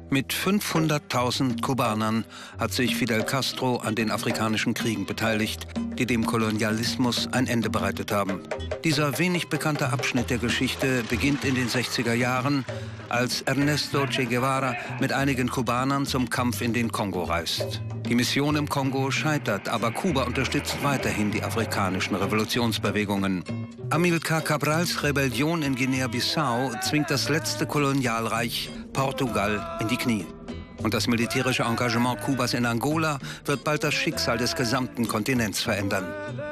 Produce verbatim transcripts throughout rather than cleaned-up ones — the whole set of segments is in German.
Mit fünfhunderttausend Kubanern hat sich Fidel Castro an den afrikanischen Kriegen beteiligt, die dem Kolonialismus ein Ende bereitet haben. Dieser wenig bekannte Abschnitt der Geschichte beginnt in den sechziger Jahren, als Ernesto Che Guevara mit einigen Kubanern zum Kampf in den Kongo reist. Die Mission im Kongo scheitert, aber Kuba unterstützt weiterhin die afrikanischen Revolutionsbewegungen. Amilcar Cabrals Rebellion in Guinea-Bissau zwingt das letzte Kolonialreich Portugal in die Knie. Und das militärische Engagement Kubas in Angola wird bald das Schicksal des gesamten Kontinents verändern.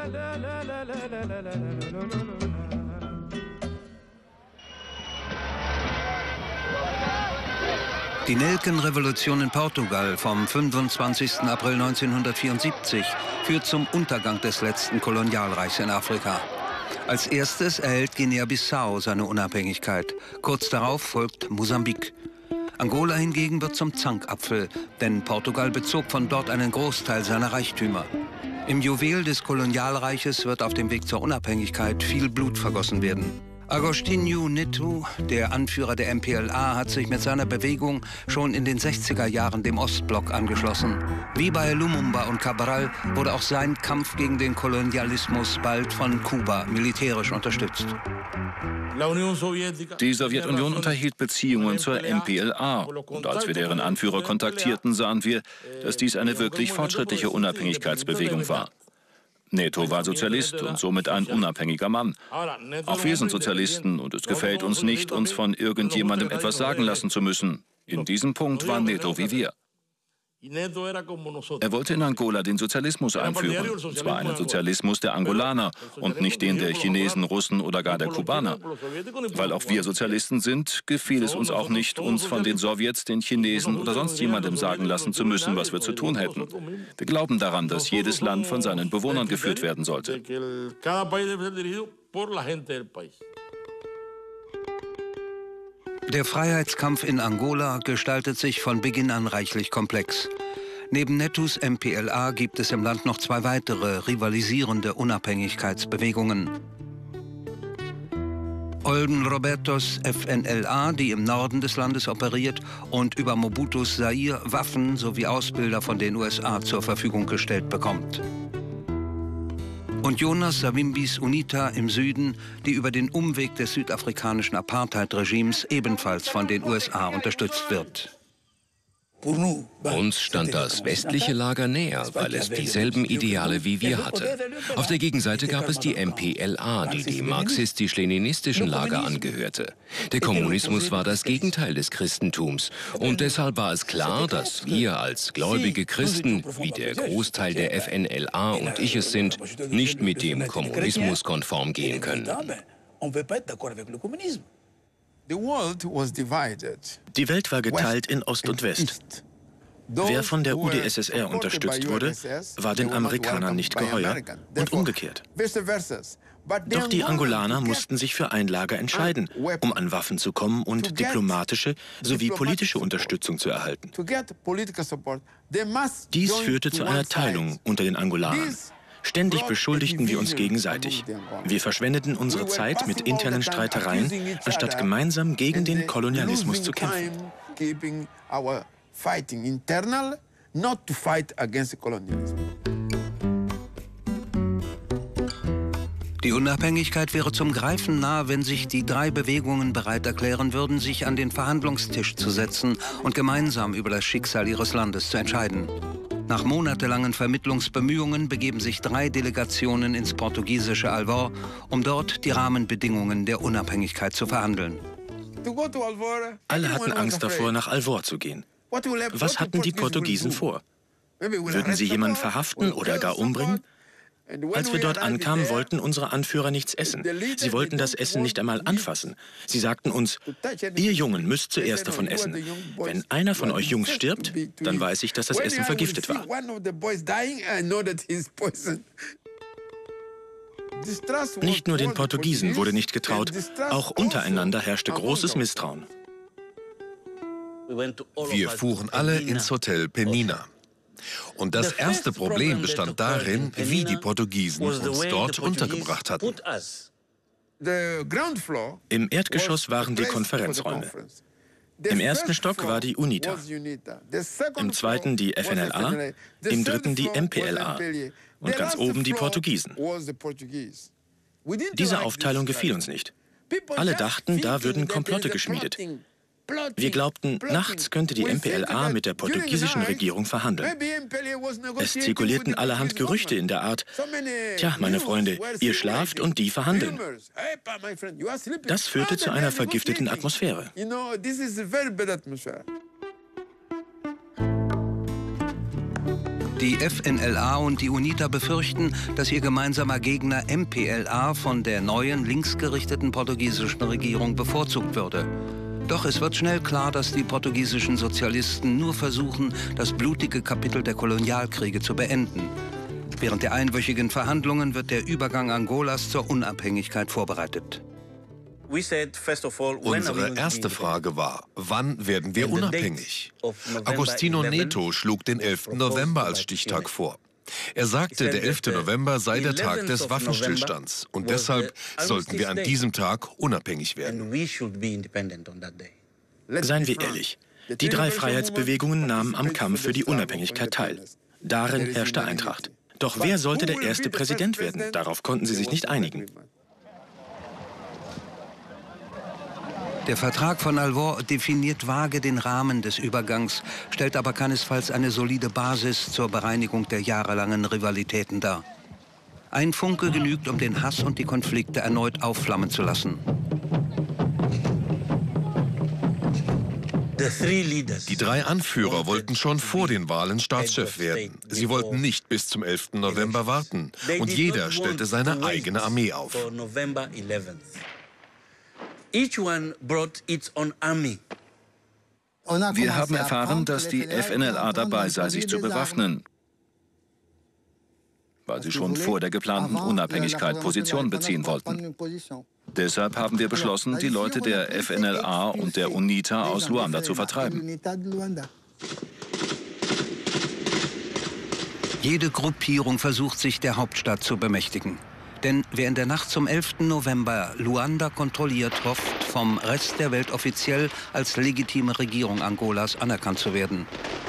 Die Nelkenrevolution in Portugal vom fünfundzwanzigsten April neunzehnhundertvierundsiebzig führt zum Untergang des letzten Kolonialreichs in Afrika. Als erstes erhält Guinea-Bissau seine Unabhängigkeit. Kurz darauf folgt Mosambik. Angola hingegen wird zum Zankapfel, denn Portugal bezog von dort einen Großteil seiner Reichtümer. Im Juwel des Kolonialreiches wird auf dem Weg zur Unabhängigkeit viel Blut vergossen werden. Agostinho Neto, der Anführer der M P L A, hat sich mit seiner Bewegung schon in den sechziger Jahren dem Ostblock angeschlossen. Wie bei Lumumba und Cabral wurde auch sein Kampf gegen den Kolonialismus bald von Kuba militärisch unterstützt. Die Sowjetunion unterhielt Beziehungen zur M P L A. Und als wir deren Anführer kontaktierten, sahen wir, dass dies eine wirklich fortschrittliche Unabhängigkeitsbewegung war. Neto war Sozialist und somit ein unabhängiger Mann. Auch wir sind Sozialisten und es gefällt uns nicht, uns von irgendjemandem etwas sagen lassen zu müssen. In diesem Punkt war Neto wie wir. Er wollte in Angola den Sozialismus einführen, und zwar einen Sozialismus der Angolaner und nicht den der Chinesen, Russen oder gar der Kubaner. Weil auch wir Sozialisten sind, gefiel es uns auch nicht, uns von den Sowjets, den Chinesen oder sonst jemandem sagen lassen zu müssen, was wir zu tun hätten. Wir glauben daran, dass jedes Land von seinen Bewohnern geführt werden sollte. Der Freiheitskampf in Angola gestaltet sich von Beginn an reichlich komplex. Neben Netos M P L A gibt es im Land noch zwei weitere rivalisierende Unabhängigkeitsbewegungen. Olden Robertos F N L A, die im Norden des Landes operiert und über Mobutus Zaire Waffen sowie Ausbilder von den U S A zur Verfügung gestellt bekommt. Und Jonas Savimbis UNITA im Süden, die über den Umweg des südafrikanischen Apartheid-Regimes ebenfalls von den U S A unterstützt wird. Uns stand das westliche Lager näher, weil es dieselben Ideale wie wir hatte. Auf der Gegenseite gab es die M P L A, die dem marxistisch-leninistischen Lager angehörte. Der Kommunismus war das Gegenteil des Christentums. Und deshalb war es klar, dass wir als gläubige Christen, wie der Großteil der F N L A und ich es sind, nicht mit dem Kommunismus konform gehen können. Die Welt war geteilt in Ost und West. Wer von der U d S S R unterstützt wurde, war den Amerikanern nicht geheuer und umgekehrt. Doch die Angolaner mussten sich für ein Lager entscheiden, um an Waffen zu kommen und diplomatische sowie politische Unterstützung zu erhalten. Dies führte zu einer Teilung unter den Angolanern. Ständig beschuldigten wir uns gegenseitig. Wir verschwendeten unsere Zeit mit internen Streitereien, anstatt gemeinsam gegen den Kolonialismus zu kämpfen. Die Unabhängigkeit wäre zum Greifen nahe, wenn sich die drei Bewegungen bereit erklären würden, sich an den Verhandlungstisch zu setzen und gemeinsam über das Schicksal ihres Landes zu entscheiden. Nach monatelangen Vermittlungsbemühungen begeben sich drei Delegationen ins portugiesische Alvor, um dort die Rahmenbedingungen der Unabhängigkeit zu verhandeln. Alle hatten Angst davor, nach Alvor zu gehen. Was hatten die Portugiesen vor? Würden sie jemanden verhaften oder gar umbringen? Als wir dort ankamen, wollten unsere Anführer nichts essen. Sie wollten das Essen nicht einmal anfassen. Sie sagten uns, ihr Jungen müsst zuerst davon essen. Wenn einer von euch Jungs stirbt, dann weiß ich, dass das Essen vergiftet war. Nicht nur den Portugiesen wurde nicht getraut, auch untereinander herrschte großes Misstrauen. Wir fuhren alle ins Hotel Penina. Und das erste Problem bestand darin, wie die Portugiesen uns dort untergebracht hatten. Im Erdgeschoss waren die Konferenzräume. Im ersten Stock war die UNITA, im zweiten die F N L A, im dritten die M P L A und ganz oben die Portugiesen. Diese Aufteilung gefiel uns nicht. Alle dachten, da würden Komplotte geschmiedet. Wir glaubten, nachts könnte die M P L A mit der portugiesischen Regierung verhandeln. Es zirkulierten allerhand Gerüchte in der Art, tja, meine Freunde, ihr schlaft und die verhandeln. Das führte zu einer vergifteten Atmosphäre. Die F N L A und die UNITA befürchten, dass ihr gemeinsamer Gegner M P L A von der neuen linksgerichteten portugiesischen Regierung bevorzugt würde. Doch es wird schnell klar, dass die portugiesischen Sozialisten nur versuchen, das blutige Kapitel der Kolonialkriege zu beenden. Während der einwöchigen Verhandlungen wird der Übergang Angolas zur Unabhängigkeit vorbereitet. Unsere erste Frage war, wann werden wir unabhängig? Agostinho Neto schlug den elften November als Stichtag vor. Er sagte, der elfte November sei der Tag des Waffenstillstands und deshalb sollten wir an diesem Tag unabhängig werden. Seien wir ehrlich, die drei Freiheitsbewegungen nahmen am Kampf für die Unabhängigkeit teil. Darin herrschte Eintracht. Doch wer sollte der erste Präsident werden? Darauf konnten sie sich nicht einigen. Der Vertrag von Alvor definiert vage den Rahmen des Übergangs, stellt aber keinesfalls eine solide Basis zur Bereinigung der jahrelangen Rivalitäten dar. Ein Funke genügt, um den Hass und die Konflikte erneut aufflammen zu lassen. Die drei Anführer wollten schon vor den Wahlen Staatschef werden. Sie wollten nicht bis zum elften November warten. Und jeder stellte seine eigene Armee auf. Wir haben erfahren, dass die F N L A dabei sei, sich zu bewaffnen, weil sie schon vor der geplanten Unabhängigkeit Position beziehen wollten. Deshalb haben wir beschlossen, die Leute der F N L A und der UNITA aus Luanda zu vertreiben. Jede Gruppierung versucht, sich der Hauptstadt zu bemächtigen. Denn wer in der Nacht zum elften November Luanda kontrolliert, hofft, vom Rest der Welt offiziell als legitime Regierung Angolas anerkannt zu werden.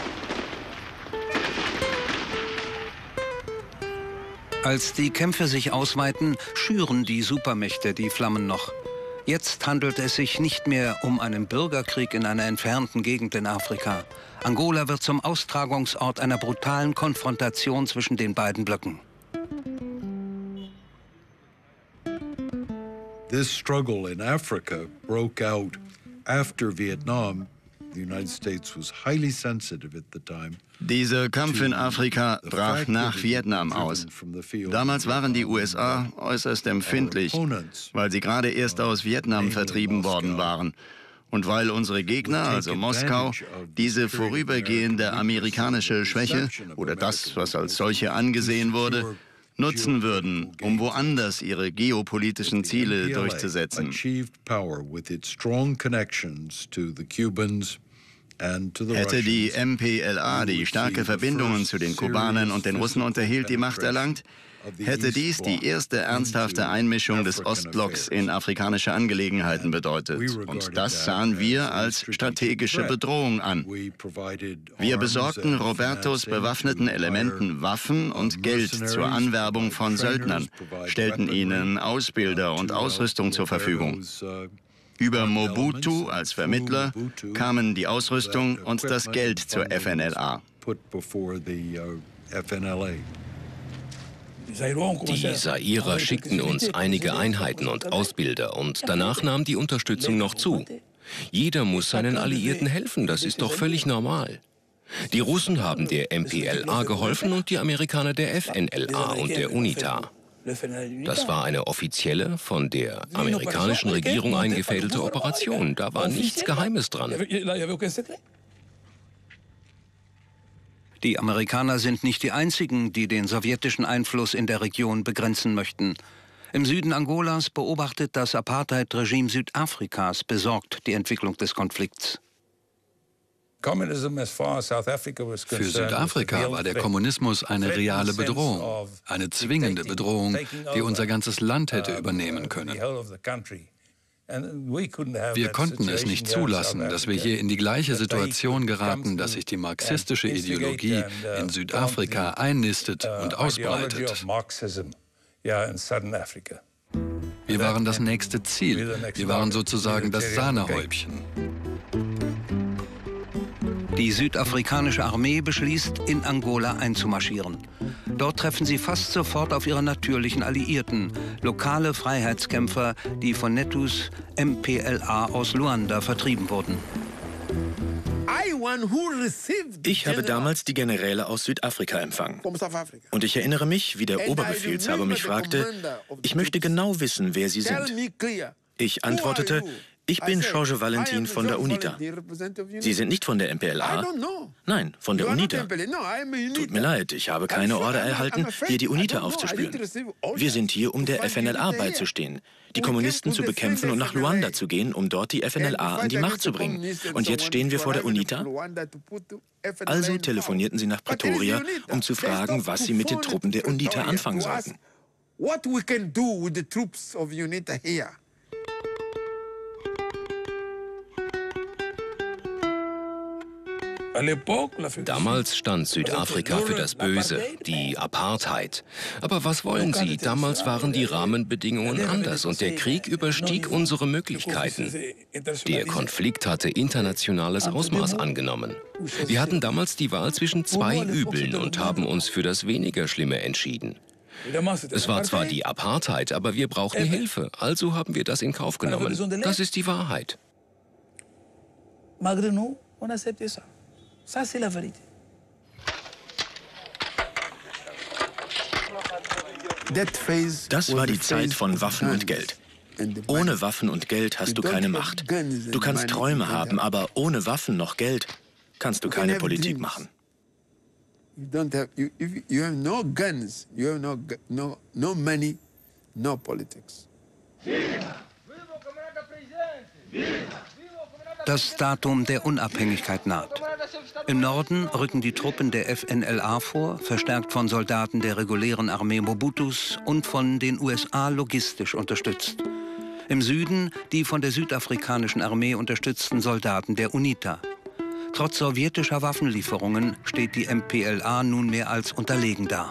Als die Kämpfe sich ausweiten, schüren die Supermächte die Flammen noch. Jetzt handelt es sich nicht mehr um einen Bürgerkrieg in einer entfernten Gegend in Afrika. Angola wird zum Austragungsort einer brutalen Konfrontation zwischen den beiden Blöcken. This struggle in Africa broke out after Vietnam. The United States was highly sensitive at the time. Dieser Kampf in Afrika brach nach Vietnam aus. Damals waren die U S A äußerst empfindlich, weil sie gerade erst aus Vietnam vertrieben worden waren. Und weil unsere Gegner, also Moskau, diese vorübergehende amerikanische Schwäche oder das, was als solche angesehen wurde, nutzen würden, um woanders ihre geopolitischen Ziele durchzusetzen. Hätte die M P L A, die starke Verbindungen zu den Kubanern und den Russen unterhielt, die Macht erlangt, hätte dies die erste ernsthafte Einmischung des Ostblocks in afrikanische Angelegenheiten bedeutet. Und das sahen wir als strategische Bedrohung an. Wir besorgten Robertos bewaffneten Elementen Waffen und Geld zur Anwerbung von Söldnern, stellten ihnen Ausbilder und Ausrüstung zur Verfügung. Über Mobutu als Vermittler kamen die Ausrüstung und das Geld zur F N L A. Die Zaire schickten uns einige Einheiten und Ausbilder und danach nahm die Unterstützung noch zu. Jeder muss seinen Alliierten helfen, das ist doch völlig normal. Die Russen haben der M P L A geholfen und die Amerikaner der F N L A und der UNITA. Das war eine offizielle, von der amerikanischen Regierung eingefädelte Operation. Da war nichts Geheimes dran. Die Amerikaner sind nicht die einzigen, die den sowjetischen Einfluss in der Region begrenzen möchten. Im Süden Angolas beobachtet das Apartheid-Regime Südafrikas besorgt die Entwicklung des Konflikts. Für Südafrika war der Kommunismus eine reale Bedrohung, eine zwingende Bedrohung, die unser ganzes Land hätte übernehmen können. Wir konnten es nicht zulassen, dass wir hier in die gleiche Situation geraten, dass sich die marxistische Ideologie in Südafrika einnistet und ausbreitet. Wir waren das nächste Ziel. Wir waren sozusagen das Sahnehäubchen. Die südafrikanische Armee beschließt, in Angola einzumarschieren. Dort treffen sie fast sofort auf ihre natürlichen Alliierten, lokale Freiheitskämpfer, die von Netos M P L A aus Luanda vertrieben wurden. Ich habe damals die Generäle aus Südafrika empfangen. Und ich erinnere mich, wie der Oberbefehlshaber mich fragte, ich möchte genau wissen, wer Sie sind. Ich antwortete, ich bin Jorge Valentin von der UNITA. Sie sind nicht von der M P L A? Nein, von der UNITA. Tut mir leid, ich habe keine Order erhalten, hier die UNITA aufzuspüren. Wir sind hier, um der F N L A beizustehen, die Kommunisten zu bekämpfen und nach Luanda zu gehen, um dort die F N L A an die Macht zu bringen. Und jetzt stehen wir vor der UNITA? Also telefonierten sie nach Pretoria, um zu fragen, was sie mit den Truppen der UNITA anfangen sollten. Damals stand Südafrika für das Böse, die Apartheid. Aber was wollen Sie? Damals waren die Rahmenbedingungen anders und der Krieg überstieg unsere Möglichkeiten. Der Konflikt hatte internationales Ausmaß angenommen. Wir hatten damals die Wahl zwischen zwei Übeln und haben uns für das weniger Schlimme entschieden. Es war zwar die Apartheid, aber wir brauchten Hilfe, also haben wir das in Kauf genommen. Das ist die Wahrheit. Das war die Zeit von Waffen und Geld. Ohne Waffen und Geld hast du keine Macht. Du kannst Träume haben, aber ohne Waffen noch Geld kannst du keine Politik machen. Das Datum der Unabhängigkeit naht. Im Norden rücken die Truppen der F N L A vor, verstärkt von Soldaten der regulären Armee Mobutus und von den U S A logistisch unterstützt. Im Süden die von der südafrikanischen Armee unterstützten Soldaten der UNITA. Trotz sowjetischer Waffenlieferungen steht die M P L A nunmehr als unterlegen da.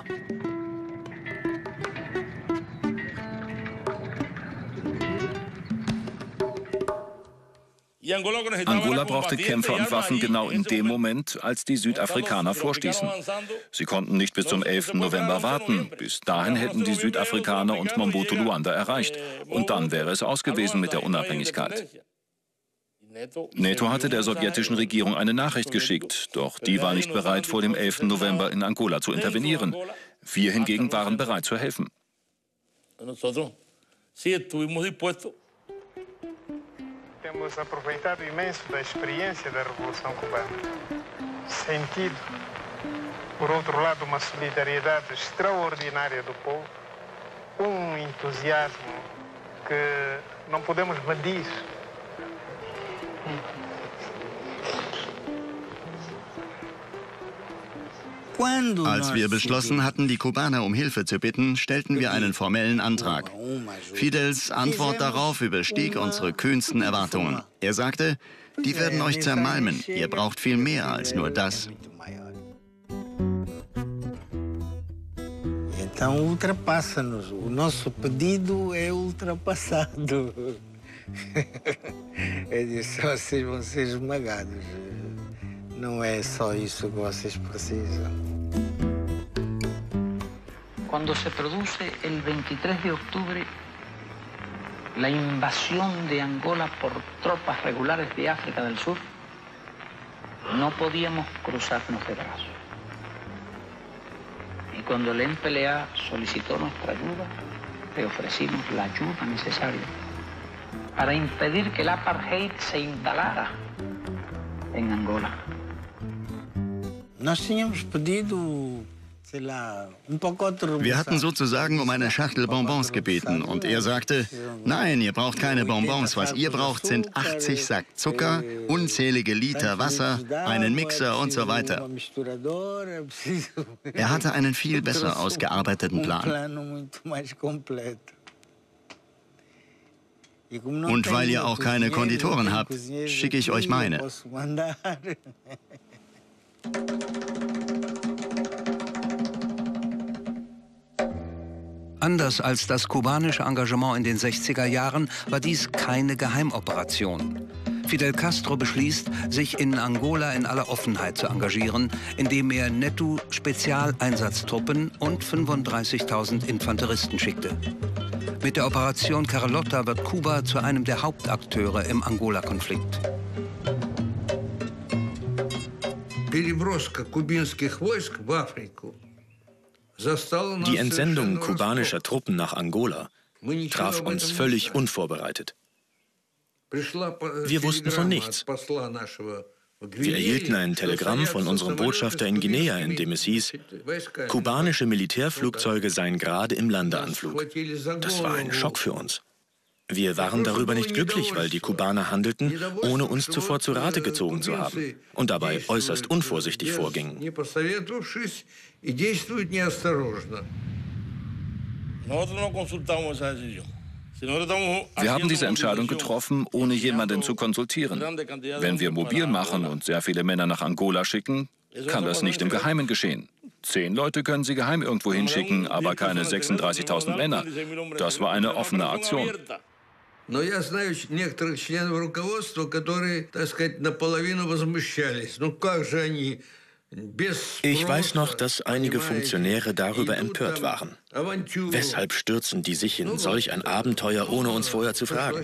Angola brauchte Kämpfer und Waffen genau in dem Moment, als die Südafrikaner vorstießen. Sie konnten nicht bis zum elften November warten. Bis dahin hätten die Südafrikaner und Mobutu Luanda erreicht. Und dann wäre es aus gewesen mit der Unabhängigkeit. Neto hatte der sowjetischen Regierung eine Nachricht geschickt, doch die war nicht bereit, vor dem elften November in Angola zu intervenieren. Wir hingegen waren bereit zu helfen. Temos aproveitado imenso da experiência da Revolução Cubana. Sentido, por outro lado, uma solidariedade extraordinária do povo, um entusiasmo que não podemos medir. Als wir beschlossen hatten, die Kubaner um Hilfe zu bitten, stellten wir einen formellen Antrag. Fidels Antwort darauf überstieg unsere kühnsten Erwartungen. Er sagte, die werden euch zermalmen, ihr braucht viel mehr als nur das. Então ultrapassa-nos. O nosso pedido é ultrapassado. Eu disse, vocês vão ser esmagados. Não é só isso que vocês precisam. Cuando se produce el veintitrés de octubre la invasión de Angola por tropas regulares de África del Sur, no podíamos cruzarnos de brazos. Y cuando el M P L A solicitó nuestra ayuda, le ofrecimos la ayuda necesaria para impedir que el apartheid se instalara en Angola. Wir hatten sozusagen um eine Schachtel Bonbons gebeten und er sagte, nein, ihr braucht keine Bonbons, was ihr braucht sind achtzig Sack Zucker, unzählige Liter Wasser, einen Mixer und so weiter. Er hatte einen viel besser ausgearbeiteten Plan. Und weil ihr auch keine Konditoren habt, schicke ich euch meine. Anders als das kubanische Engagement in den sechziger Jahren war dies keine Geheimoperation. Fidel Castro beschließt, sich in Angola in aller Offenheit zu engagieren, indem er netto Spezialeinsatztruppen und fünfunddreißigtausend Infanteristen schickte. Mit der Operation Carlotta wird Kuba zu einem der Hauptakteure im Angola-Konflikt. Die Entsendung kubanischer Truppen nach Angola traf uns völlig unvorbereitet. Wir wussten von nichts. Wir erhielten ein Telegramm von unserem Botschafter in Guinea, in dem es hieß, kubanische Militärflugzeuge seien gerade im Landeanflug. Das war ein Schock für uns. Wir waren darüber nicht glücklich, weil die Kubaner handelten, ohne uns zuvor zu Rate gezogen zu haben und dabei äußerst unvorsichtig vorgingen. Wir haben diese Entscheidung getroffen, ohne jemanden zu konsultieren. Wenn wir mobil machen und sehr viele Männer nach Angola schicken, kann das nicht im Geheimen geschehen. Zehn Leute können sie geheim irgendwo hinschicken, aber keine sechsunddreißigtausend Männer. Das war eine offene Aktion. Но я знаю некоторых членов руководства, которые, так сказать, наполовину возмущались. Ну как же они без... Ich weiß noch, dass einige Funktionäre darüber empört waren. Weshalb stürzen die sich in solch ein Abenteuer, ohne uns vorher zu fragen?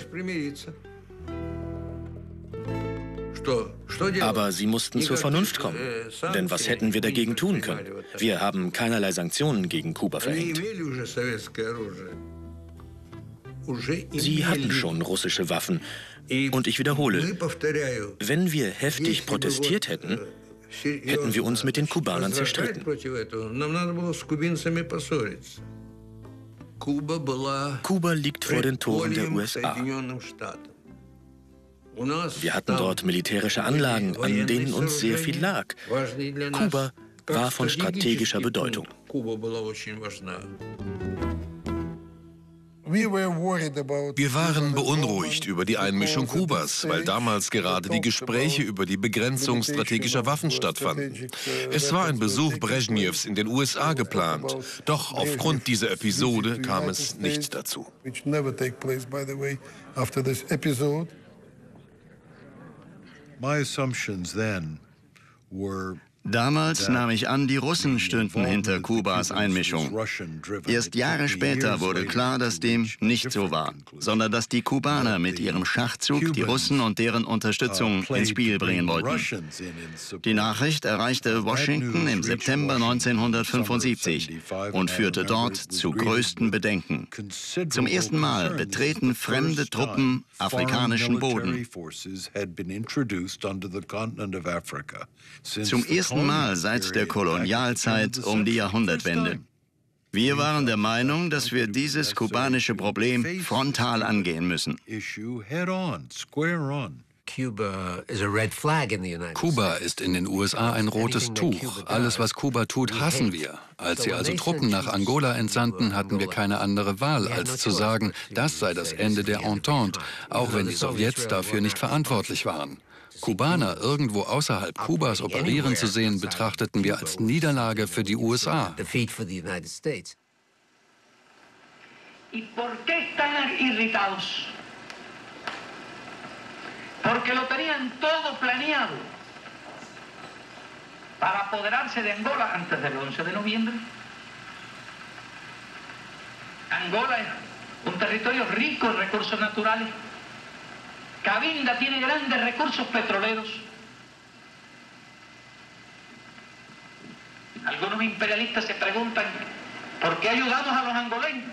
Aber sie mussten zur Vernunft kommen. Denn was hätten wir dagegen tun können? Wir haben keinerlei Sanktionen gegen Kuba verhängt. Sie hatten schon russische Waffen. Und ich wiederhole, wenn wir heftig protestiert hätten, hätten wir uns mit den Kubanern zerstritten. Kuba liegt vor den Toren der U S A. Wir hatten dort militärische Anlagen, an denen uns sehr viel lag. Kuba war von strategischer Bedeutung. Wir waren beunruhigt über die Einmischung Kubas, weil damals gerade die Gespräche über die Begrenzung strategischer Waffen stattfanden. Es war ein Besuch Brezhnevs in den U S A geplant, doch aufgrund dieser Episode kam es nicht dazu. My assumptions then were Damals nahm ich an, die Russen stünden hinter Kubas Einmischung. Erst Jahre später wurde klar, dass dem nicht so war, sondern dass die Kubaner mit ihrem Schachzug die Russen und deren Unterstützung ins Spiel bringen wollten. Die Nachricht erreichte Washington im September neunzehnhundertfünfundsiebzig und führte dort zu größten Bedenken. Zum ersten Mal betreten fremde Truppen afrikanischen Boden. Zum ersten Mal seit der Kolonialzeit um die Jahrhundertwende. Wir waren der Meinung, dass wir dieses kubanische Problem frontal angehen müssen. Kuba ist in den U S A ein rotes Tuch. Alles, was Kuba tut, hassen wir. Als sie also Truppen nach Angola entsandten, hatten wir keine andere Wahl, als zu sagen, das sei das Ende der Entente, auch wenn die Sowjets dafür nicht verantwortlich waren. Kubaner irgendwo außerhalb Kubas operieren zu sehen, betrachteten wir als Niederlage für die U S A. Porque lo tenían todo planeado para apoderarse de Angola antes del once de noviembre. Angola es un territorio rico en recursos naturales. Cabinda tiene grandes recursos petroleros. Algunos imperialistas se preguntan por qué ayudamos a los angoleños.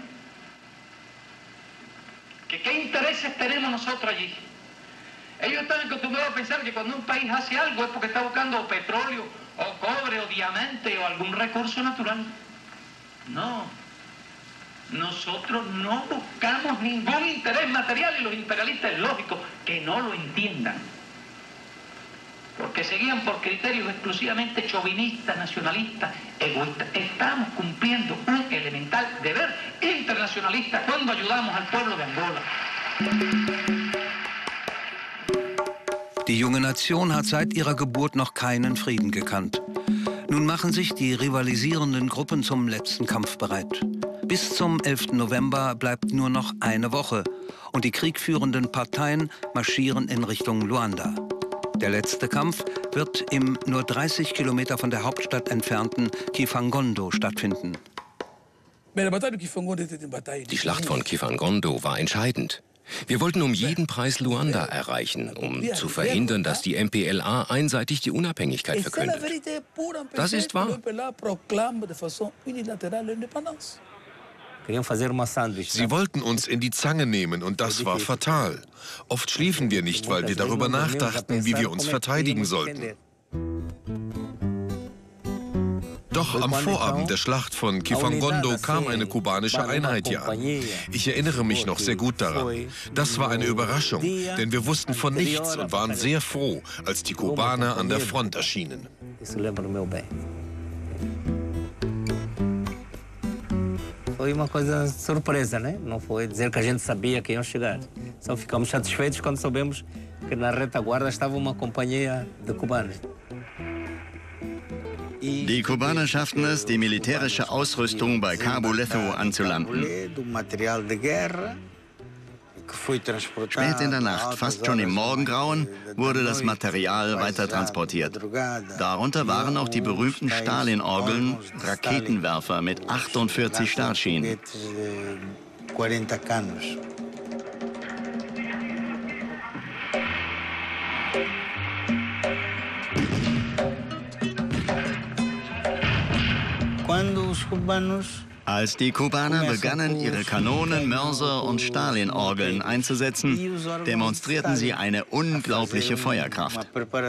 ¿Que qué intereses tenemos nosotros allí? Ellos están acostumbrados a pensar que cuando un país hace algo es porque está buscando petróleo, o cobre, o diamante, o algún recurso natural. No. Nosotros no buscamos ningún interés material y los imperialistas es lógico que no lo entiendan. Porque seguían por criterios exclusivamente chauvinistas, nacionalistas, egoístas. Estamos cumpliendo un elemental deber internacionalista cuando ayudamos al pueblo de Angola. Die junge Nation hat seit ihrer Geburt noch keinen Frieden gekannt. Nun machen sich die rivalisierenden Gruppen zum letzten Kampf bereit. Bis zum elften November bleibt nur noch eine Woche und die kriegführenden Parteien marschieren in Richtung Luanda. Der letzte Kampf wird im nur dreißig Kilometer von der Hauptstadt entfernten Kifangondo stattfinden. Die Schlacht von Kifangondo war entscheidend. Wir wollten um jeden Preis Luanda erreichen, um zu verhindern, dass die M P L A einseitig die Unabhängigkeit verkündet. Das ist wahr. Sie wollten uns in die Zange nehmen und das war fatal. Oft schliefen wir nicht, weil wir darüber nachdachten, wie wir uns verteidigen sollten. Doch am Vorabend der Schlacht von Kifangondo kam eine kubanische Einheit hier an. Ich erinnere mich noch sehr gut daran. Das war eine Überraschung, denn wir wussten von nichts und waren sehr froh, als die Kubaner an der Front erschienen. Foi uma coisa surpresa, né? Não foi dizer que a gente sabia que iam chegar. Só ficamos satisfeitos quando soubemos que na retaguarda estava uma companhia de cubanos. Die Kubaner schafften es, die militärische Ausrüstung bei Cabo Leto anzulanden. Spät in der Nacht, fast schon im Morgengrauen, wurde das Material weiter transportiert. Darunter waren auch die berühmten Stalin-Orgeln, Raketenwerfer mit achtundvierzig Startschienen. Als die Kubaner begannen, ihre Kanonen, Mörser und Stalin-Orgeln einzusetzen, demonstrierten sie eine unglaubliche Feuerkraft.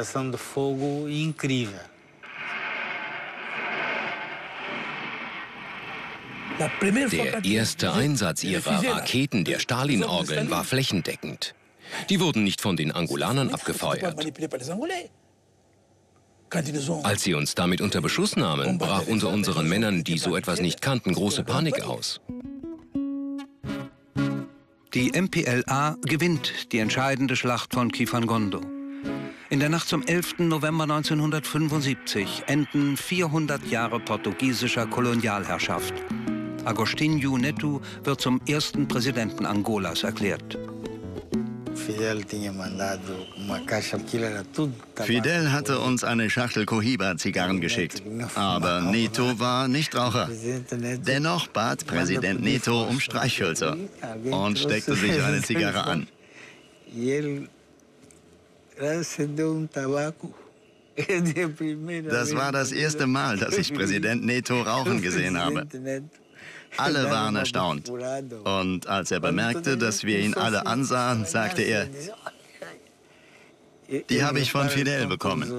Der erste Einsatz ihrer Raketen, der Stalin-Orgeln, war flächendeckend. Die wurden nicht von den Angolanern abgefeuert. Als sie uns damit unter Beschuss nahmen, brach unter unseren Männern, die so etwas nicht kannten, große Panik aus. Die M P L A gewinnt die entscheidende Schlacht von Kifangondo. In der Nacht zum elften November neunzehnhundertfünfundsiebzig enden vierhundert Jahre portugiesischer Kolonialherrschaft. Agostinho Neto wird zum ersten Präsidenten Angolas erklärt. Fidel hatte uns eine Schachtel Cohiba-Zigarren geschickt. Aber Neto war Nichtraucher. Dennoch bat Präsident Neto um Streichhölzer und steckte sich eine Zigarre an. Das war das erste Mal, dass ich Präsident Neto rauchen gesehen habe. Alle waren erstaunt. Und als er bemerkte, dass wir ihn alle ansahen, sagte er, die habe ich von Fidel bekommen.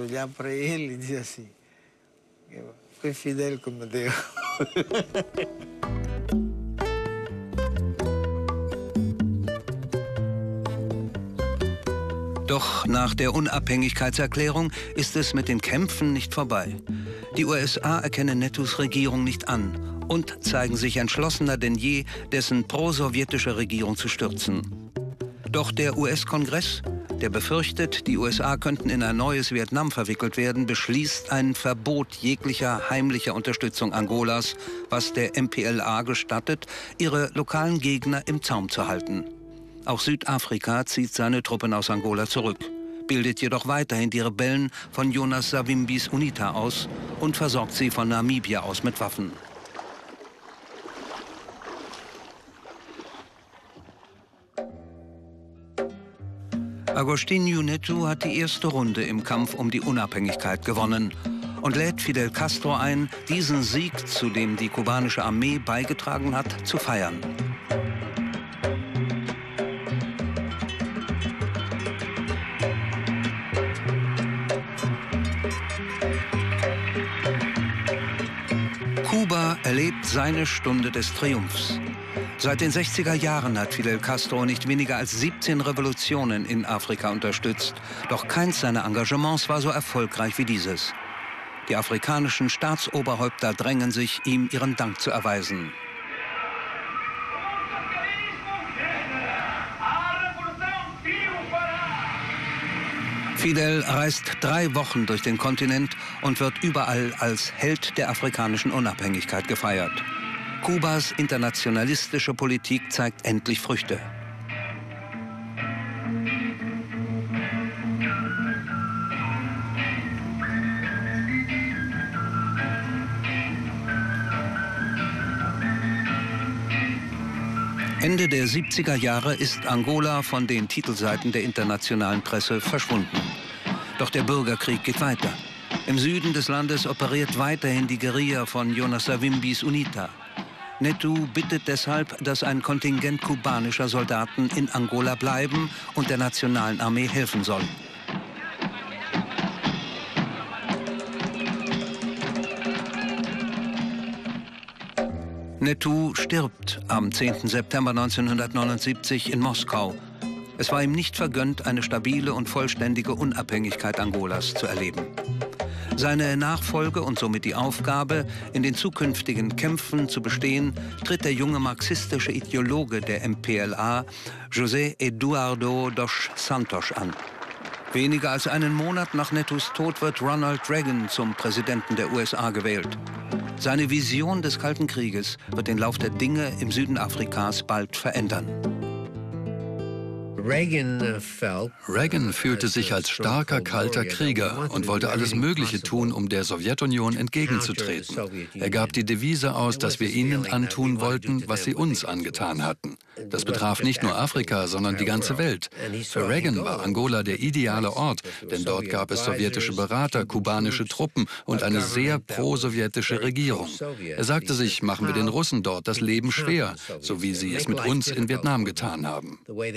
Doch nach der Unabhängigkeitserklärung ist es mit den Kämpfen nicht vorbei. Die U S A erkennen Netos Regierung nicht an und zeigen sich entschlossener denn je, dessen pro-sowjetische Regierung zu stürzen. Doch der U S-Kongress, der befürchtet, die U S A könnten in ein neues Vietnam verwickelt werden, beschließt ein Verbot jeglicher heimlicher Unterstützung Angolas, was der M P L A gestattet, ihre lokalen Gegner im Zaum zu halten. Auch Südafrika zieht seine Truppen aus Angola zurück, bildet jedoch weiterhin die Rebellen von Jonas Savimbis UNITA aus und versorgt sie von Namibia aus mit Waffen. Agostinho Neto hat die erste Runde im Kampf um die Unabhängigkeit gewonnen und lädt Fidel Castro ein, diesen Sieg, zu dem die kubanische Armee beigetragen hat, zu feiern. Kuba erlebt seine Stunde des Triumphs. Seit den sechziger Jahren hat Fidel Castro nicht weniger als siebzehn Revolutionen in Afrika unterstützt. Doch keins seiner Engagements war so erfolgreich wie dieses. Die afrikanischen Staatsoberhäupter drängen sich, ihm ihren Dank zu erweisen. Fidel reist drei Wochen durch den Kontinent und wird überall als Held der afrikanischen Unabhängigkeit gefeiert. Kubas internationalistische Politik zeigt endlich Früchte. Ende der siebziger Jahre ist Angola von den Titelseiten der internationalen Presse verschwunden. Doch der Bürgerkrieg geht weiter. Im Süden des Landes operiert weiterhin die Guerilla von Jonas Savimbis UNITA. Neto bittet deshalb, dass ein Kontingent kubanischer Soldaten in Angola bleiben und der nationalen Armee helfen soll. Neto stirbt am zehnten September neunzehnhundertneunundsiebzig in Moskau. Es war ihm nicht vergönnt, eine stabile und vollständige Unabhängigkeit Angolas zu erleben. Seine Nachfolge und somit die Aufgabe, in den zukünftigen Kämpfen zu bestehen, tritt der junge marxistische Ideologe der M P L A, José Eduardo dos Santos, an. Weniger als einen Monat nach Netos Tod wird Ronald Reagan zum Präsidenten der U S A gewählt. Seine Vision des Kalten Krieges wird den Lauf der Dinge im Süden Afrikas bald verändern. Reagan fühlte sich als starker, kalter Krieger und wollte alles Mögliche tun, um der Sowjetunion entgegenzutreten. Er gab die Devise aus, dass wir ihnen antun wollten, was sie uns angetan hatten. Das betraf nicht nur Afrika, sondern die ganze Welt. Für Reagan war Angola der ideale Ort, denn dort gab es sowjetische Berater, kubanische Truppen und eine sehr pro-sowjetische Regierung. Er sagte sich, machen wir den Russen dort das Leben schwer, so wie sie es mit uns in Vietnam getan haben.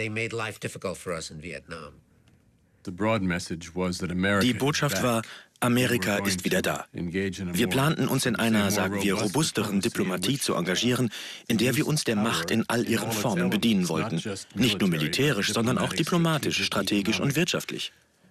Die Botschaft war, Amerika ist wieder da. Wir planten uns in einer, sagen wir, robusteren Diplomatie zu engagieren, in der wir uns der Macht in all ihren Formen bedienen wollten. Nicht nur militärisch, sondern auch diplomatisch, strategisch und wirtschaftlich.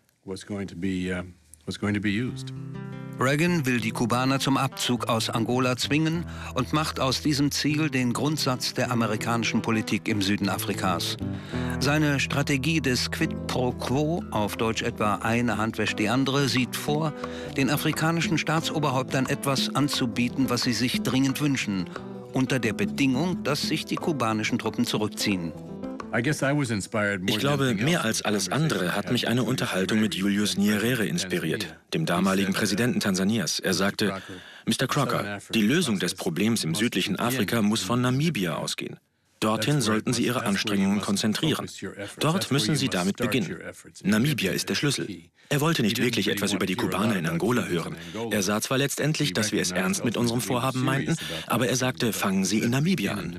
Reagan will die Kubaner zum Abzug aus Angola zwingen und macht aus diesem Ziel den Grundsatz der amerikanischen Politik im Süden Afrikas. Seine Strategie des Quid pro Quo, auf Deutsch etwa eine Hand wäscht die andere, sieht vor, den afrikanischen Staatsoberhäuptern etwas anzubieten, was sie sich dringend wünschen, unter der Bedingung, dass sich die kubanischen Truppen zurückziehen. Ich glaube, mehr als alles andere hat mich eine Unterhaltung mit Julius Nyerere inspiriert, dem damaligen Präsidenten Tansanias. Er sagte, Mister Crocker, die Lösung des Problems im südlichen Afrika muss von Namibia ausgehen. Dorthin sollten Sie Ihre Anstrengungen konzentrieren. Dort müssen Sie damit beginnen. Namibia ist der Schlüssel. Er wollte nicht wirklich etwas über die Kubaner in Angola hören. Er sah zwar letztendlich, dass wir es ernst mit unserem Vorhaben meinten, aber er sagte, fangen Sie in Namibia an.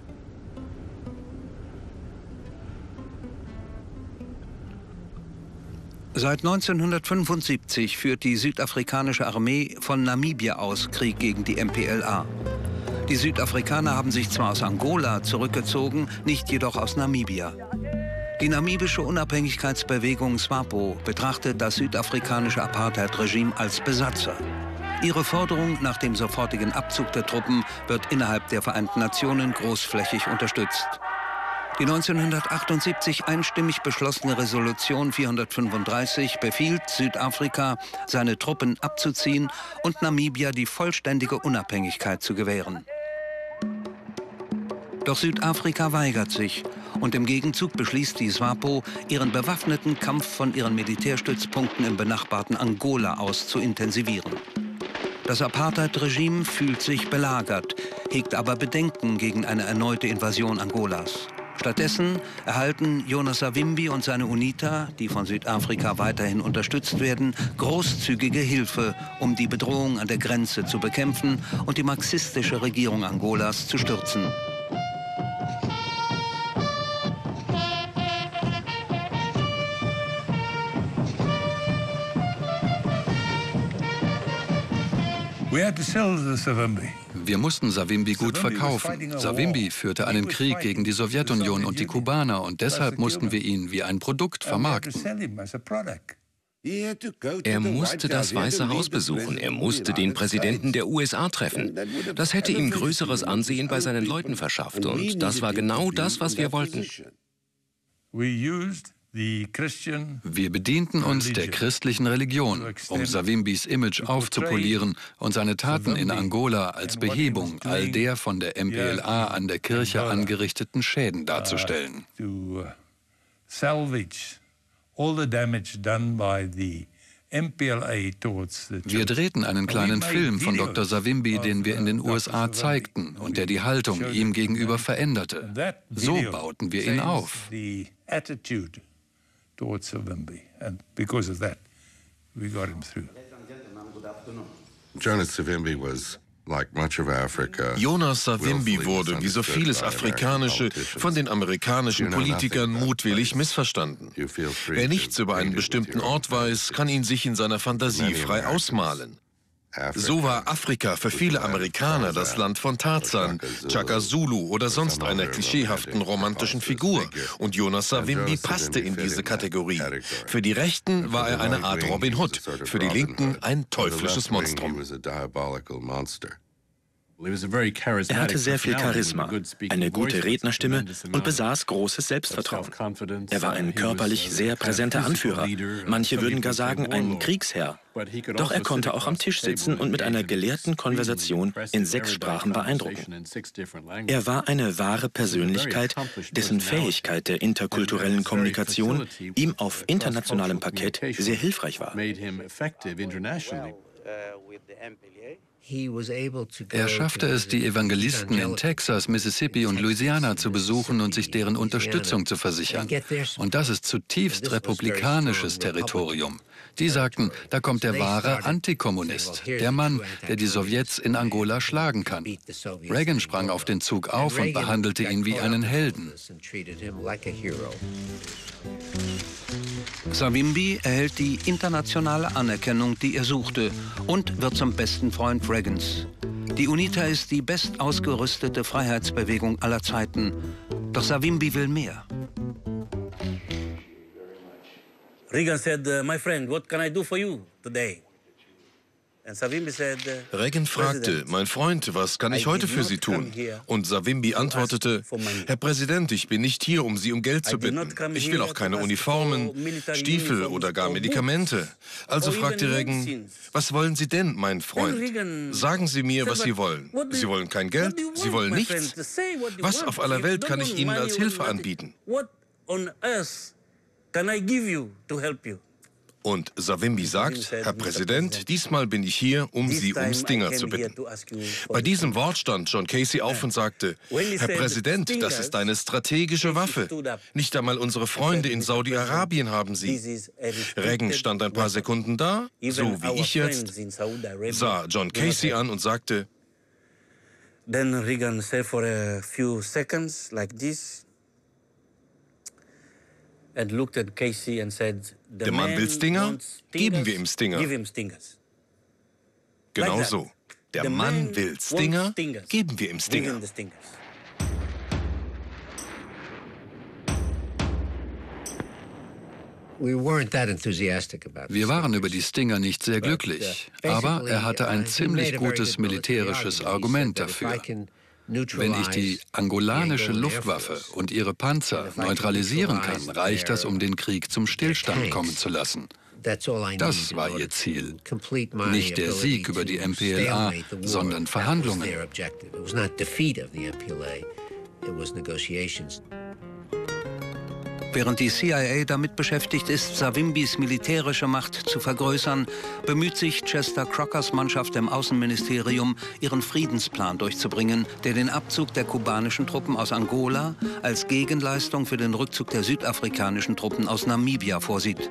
Seit neunzehnhundertfünfundsiebzig führt die südafrikanische Armee von Namibia aus Krieg gegen die M P L A. Die Südafrikaner haben sich zwar aus Angola zurückgezogen, nicht jedoch aus Namibia. Die namibische Unabhängigkeitsbewegung SWAPO betrachtet das südafrikanische Apartheid-Regime als Besatzer. Ihre Forderung nach dem sofortigen Abzug der Truppen wird innerhalb der Vereinten Nationen großflächig unterstützt. Die neunzehnhundertachtundsiebzig einstimmig beschlossene Resolution vierhundertfünfunddreißig befiehlt Südafrika, seine Truppen abzuziehen und Namibia die vollständige Unabhängigkeit zu gewähren. Doch Südafrika weigert sich und im Gegenzug beschließt die SWAPO, ihren bewaffneten Kampf von ihren Militärstützpunkten im benachbarten Angola aus zu intensivieren. Das Apartheid-Regime fühlt sich belagert, hegt aber Bedenken gegen eine erneute Invasion Angolas. Stattdessen erhalten Jonas Savimbi und seine UNITA, die von Südafrika weiterhin unterstützt werden, großzügige Hilfe, um die Bedrohung an der Grenze zu bekämpfen und die marxistische Regierung Angolas zu stürzen. Wir mussten Savimbi gut verkaufen. Savimbi führte einen Krieg gegen die Sowjetunion und die Kubaner und deshalb mussten wir ihn wie ein Produkt vermarkten. Er musste das Weiße Haus besuchen, er musste den Präsidenten der U S A treffen. Das hätte ihm größeres Ansehen bei seinen Leuten verschafft und das war genau das, was wir wollten. Wir bedienten uns der christlichen Religion, um Savimbis Image aufzupolieren und seine Taten in Angola als Behebung all der von der M P L A an der Kirche angerichteten Schäden darzustellen. Wir drehten einen kleinen Film von Doktor Savimbi, den wir in den U S A zeigten und der die Haltung ihm gegenüber veränderte. So bauten wir ihn auf. Jonas Savimbi was Jonas Savimbi wurde, wie so vieles Afrikanische, von den amerikanischen Politikern mutwillig missverstanden. Wer nichts über einen bestimmten Ort weiß, kann ihn sich in seiner Fantasie frei ausmalen. So war Afrika für viele Amerikaner das Land von Tarzan, Chaka Zulu oder sonst einer klischeehaften romantischen Figur. Und Jonas Savimbi passte in diese Kategorie. Für die Rechten war er eine Art Robin Hood, für die Linken ein teuflisches Monstrum. Er hatte sehr viel Charisma, eine gute Rednerstimme und besaß großes Selbstvertrauen. Er war ein körperlich sehr präsenter Anführer. Manche würden gar sagen, ein Kriegsherr. Doch er konnte auch am Tisch sitzen und mit einer gelehrten Konversation in sechs Sprachen beeindrucken. Er war eine wahre Persönlichkeit, dessen Fähigkeit der interkulturellen Kommunikation ihm auf internationalem Parkett sehr hilfreich war. Er schaffte es, die Evangelisten in Texas, Mississippi und Louisiana zu besuchen und sich deren Unterstützung zu versichern. Und das ist zutiefst republikanisches Territorium. Die sagten, da kommt der wahre Antikommunist, der Mann, der die Sowjets in Angola schlagen kann. Reagan sprang auf den Zug auf und behandelte ihn wie einen Helden. Savimbi erhält die internationale Anerkennung, die er suchte, und wird zum besten Freund Reagans. Die UNITA ist die bestausgerüstete Freiheitsbewegung aller Zeiten. Doch Savimbi will mehr. Reagan said, "My friend, what can I do for you today?" Reagan fragte, mein Freund, was kann ich heute für Sie tun? Und Savimbi antwortete, Herr Präsident, ich bin nicht hier, um Sie um Geld zu bitten. Ich will auch keine Uniformen, Stiefel oder gar Medikamente. Also fragte Reagan, was wollen Sie denn, mein Freund? Sagen Sie mir, was Sie wollen. Sie wollen kein Geld, Sie wollen nichts. Was auf aller Welt kann ich Ihnen als Hilfe anbieten? Und Savimbi sagt, Herr Präsident, diesmal bin ich hier, um Sie um Stinger zu bitten. Bei diesem Wort stand John Casey auf und sagte, Herr Präsident, das ist eine strategische Waffe. Nicht einmal unsere Freunde in Saudi-Arabien haben sie. Reagan stand ein paar Sekunden da, so wie ich jetzt, sah John Casey an und sagte, Then Reagan said for a few seconds like this. And looked at Casey and said, der Mann will Stinger, geben wir ihm Stinger. Genau so. Der Mann will Stinger, geben wir ihm Stinger. Wir waren über die Stinger nicht sehr glücklich, aber er hatte ein ziemlich gutes militärisches Argument dafür. Wenn ich die angolanische Luftwaffe und ihre Panzer neutralisieren kann, reicht das, um den Krieg zum Stillstand kommen zu lassen. Das war ihr Ziel. Nicht der Sieg über die M P L A, sondern Verhandlungen. Während die C I A damit beschäftigt ist, Savimbis militärische Macht zu vergrößern, bemüht sich Chester Crockers Mannschaft im Außenministerium, ihren Friedensplan durchzubringen, der den Abzug der kubanischen Truppen aus Angola als Gegenleistung für den Rückzug der südafrikanischen Truppen aus Namibia vorsieht.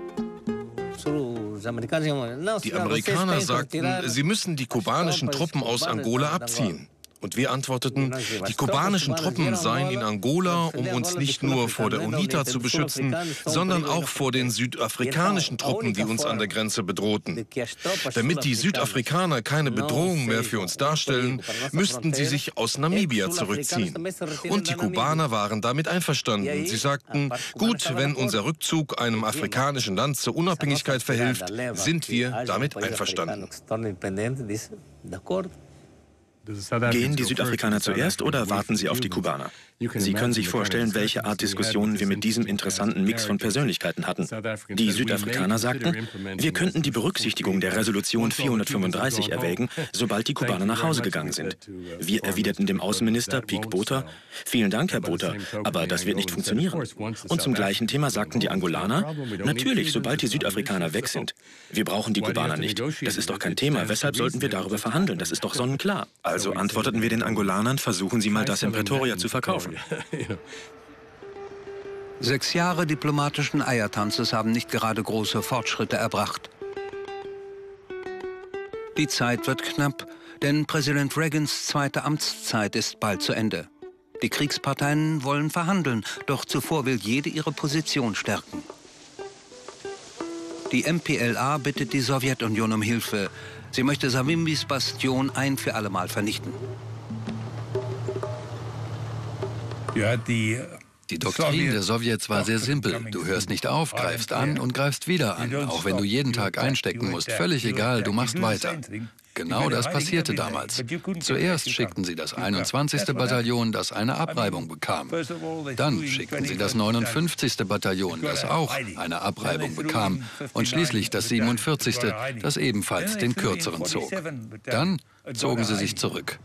Die Amerikaner sagten, sie müssen die kubanischen Truppen aus Angola abziehen. Und wir antworteten, die kubanischen Truppen seien in Angola, um uns nicht nur vor der UNITA zu beschützen, sondern auch vor den südafrikanischen Truppen, die uns an der Grenze bedrohten. Damit die Südafrikaner keine Bedrohung mehr für uns darstellen, müssten sie sich aus Namibia zurückziehen. Und die Kubaner waren damit einverstanden. Sie sagten, gut, wenn unser Rückzug einem afrikanischen Land zur Unabhängigkeit verhilft, sind wir damit einverstanden. Gehen die Südafrikaner zuerst oder warten sie auf die Kubaner? Sie können sich vorstellen, welche Art Diskussionen wir mit diesem interessanten Mix von Persönlichkeiten hatten. Die Südafrikaner sagten, wir könnten die Berücksichtigung der Resolution vierhundertfünfunddreißig erwägen, sobald die Kubaner nach Hause gegangen sind. Wir erwiderten dem Außenminister Pieck Botha, vielen Dank, Herr Botha, aber das wird nicht funktionieren. Und zum gleichen Thema sagten die Angolaner, natürlich, sobald die Südafrikaner weg sind. Wir brauchen die Kubaner nicht. Das ist doch kein Thema. Weshalb sollten wir darüber verhandeln? Das ist doch sonnenklar. Also antworteten wir den Angolanern, versuchen Sie mal das in Pretoria zu verkaufen. Sechs Jahre diplomatischen Eiertanzes haben nicht gerade große Fortschritte erbracht. Die Zeit wird knapp, denn Präsident Reagans zweite Amtszeit ist bald zu Ende. Die Kriegsparteien wollen verhandeln, doch zuvor will jede ihre Position stärken. Die M P L A bittet die Sowjetunion um Hilfe. Sie möchte Savimbis Bastion ein für allemal vernichten. Ja, die, die Doktrin der Sowjets war sehr simpel. Du hörst nicht auf, greifst an und greifst wieder an, auch wenn du jeden Tag einstecken musst. Völlig egal, du machst weiter. Genau das passierte damals. Zuerst schickten sie das einundzwanzigste Bataillon, das eine Abreibung bekam. Dann schickten sie das neunundfünfzigste Bataillon, das auch eine Abreibung bekam. Und schließlich das siebenundvierzigste, das ebenfalls den kürzeren zog. Dann zogen sie sich zurück.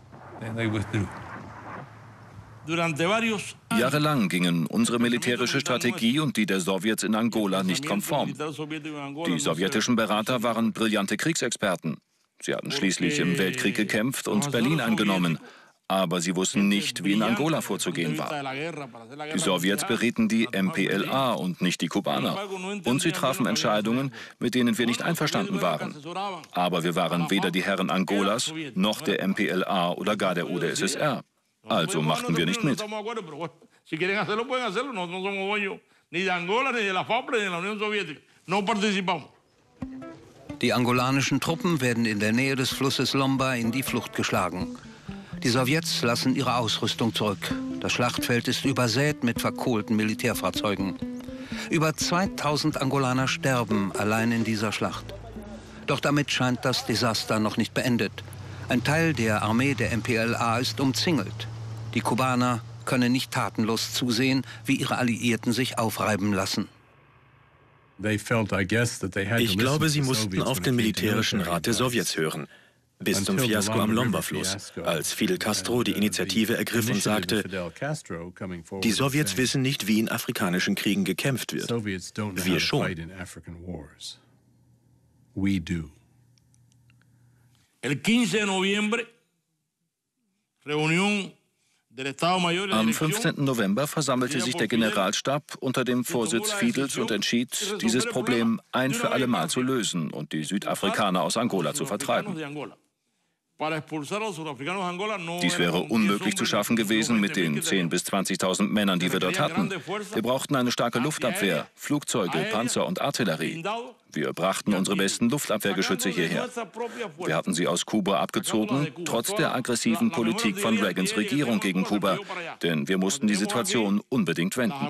Jahrelang gingen unsere militärische Strategie und die der Sowjets in Angola nicht konform. Die sowjetischen Berater waren brillante Kriegsexperten. Sie hatten schließlich im Weltkrieg gekämpft und Berlin eingenommen. Aber sie wussten nicht, wie in Angola vorzugehen war. Die Sowjets berieten die M P L A und nicht die Kubaner. Und sie trafen Entscheidungen, mit denen wir nicht einverstanden waren. Aber wir waren weder die Herren Angolas, noch der M P L A oder gar der U d S S R. Also machten wir nicht mit. Die angolanischen Truppen werden in der Nähe des Flusses Lomba in die Flucht geschlagen. Die Sowjets lassen ihre Ausrüstung zurück. Das Schlachtfeld ist übersät mit verkohlten Militärfahrzeugen. Über zweitausend Angolaner sterben allein in dieser Schlacht. Doch damit scheint das Desaster noch nicht beendet. Ein Teil der Armee der M P L A ist umzingelt. Die Kubaner können nicht tatenlos zusehen, wie ihre Alliierten sich aufreiben lassen. Ich glaube, sie mussten auf den militärischen Rat der Sowjets hören. Bis zum Fiasko am Lomba-Fluss, als Fidel Castro die Initiative ergriff und sagte, die Sowjets wissen nicht, wie in afrikanischen Kriegen gekämpft wird. Wir schon. Am fünfzehnten November versammelte sich der Generalstab unter dem Vorsitz Fidels und entschied, dieses Problem ein für alle Mal zu lösen und die Südafrikaner aus Angola zu vertreiben. Dies wäre unmöglich zu schaffen gewesen mit den zehntausend bis zwanzigtausend Männern, die wir dort hatten. Wir brauchten eine starke Luftabwehr, Flugzeuge, Panzer und Artillerie. Wir brachten unsere besten Luftabwehrgeschütze hierher. Wir hatten sie aus Kuba abgezogen, trotz der aggressiven Politik von Reagans Regierung gegen Kuba. Denn wir mussten die Situation unbedingt wenden.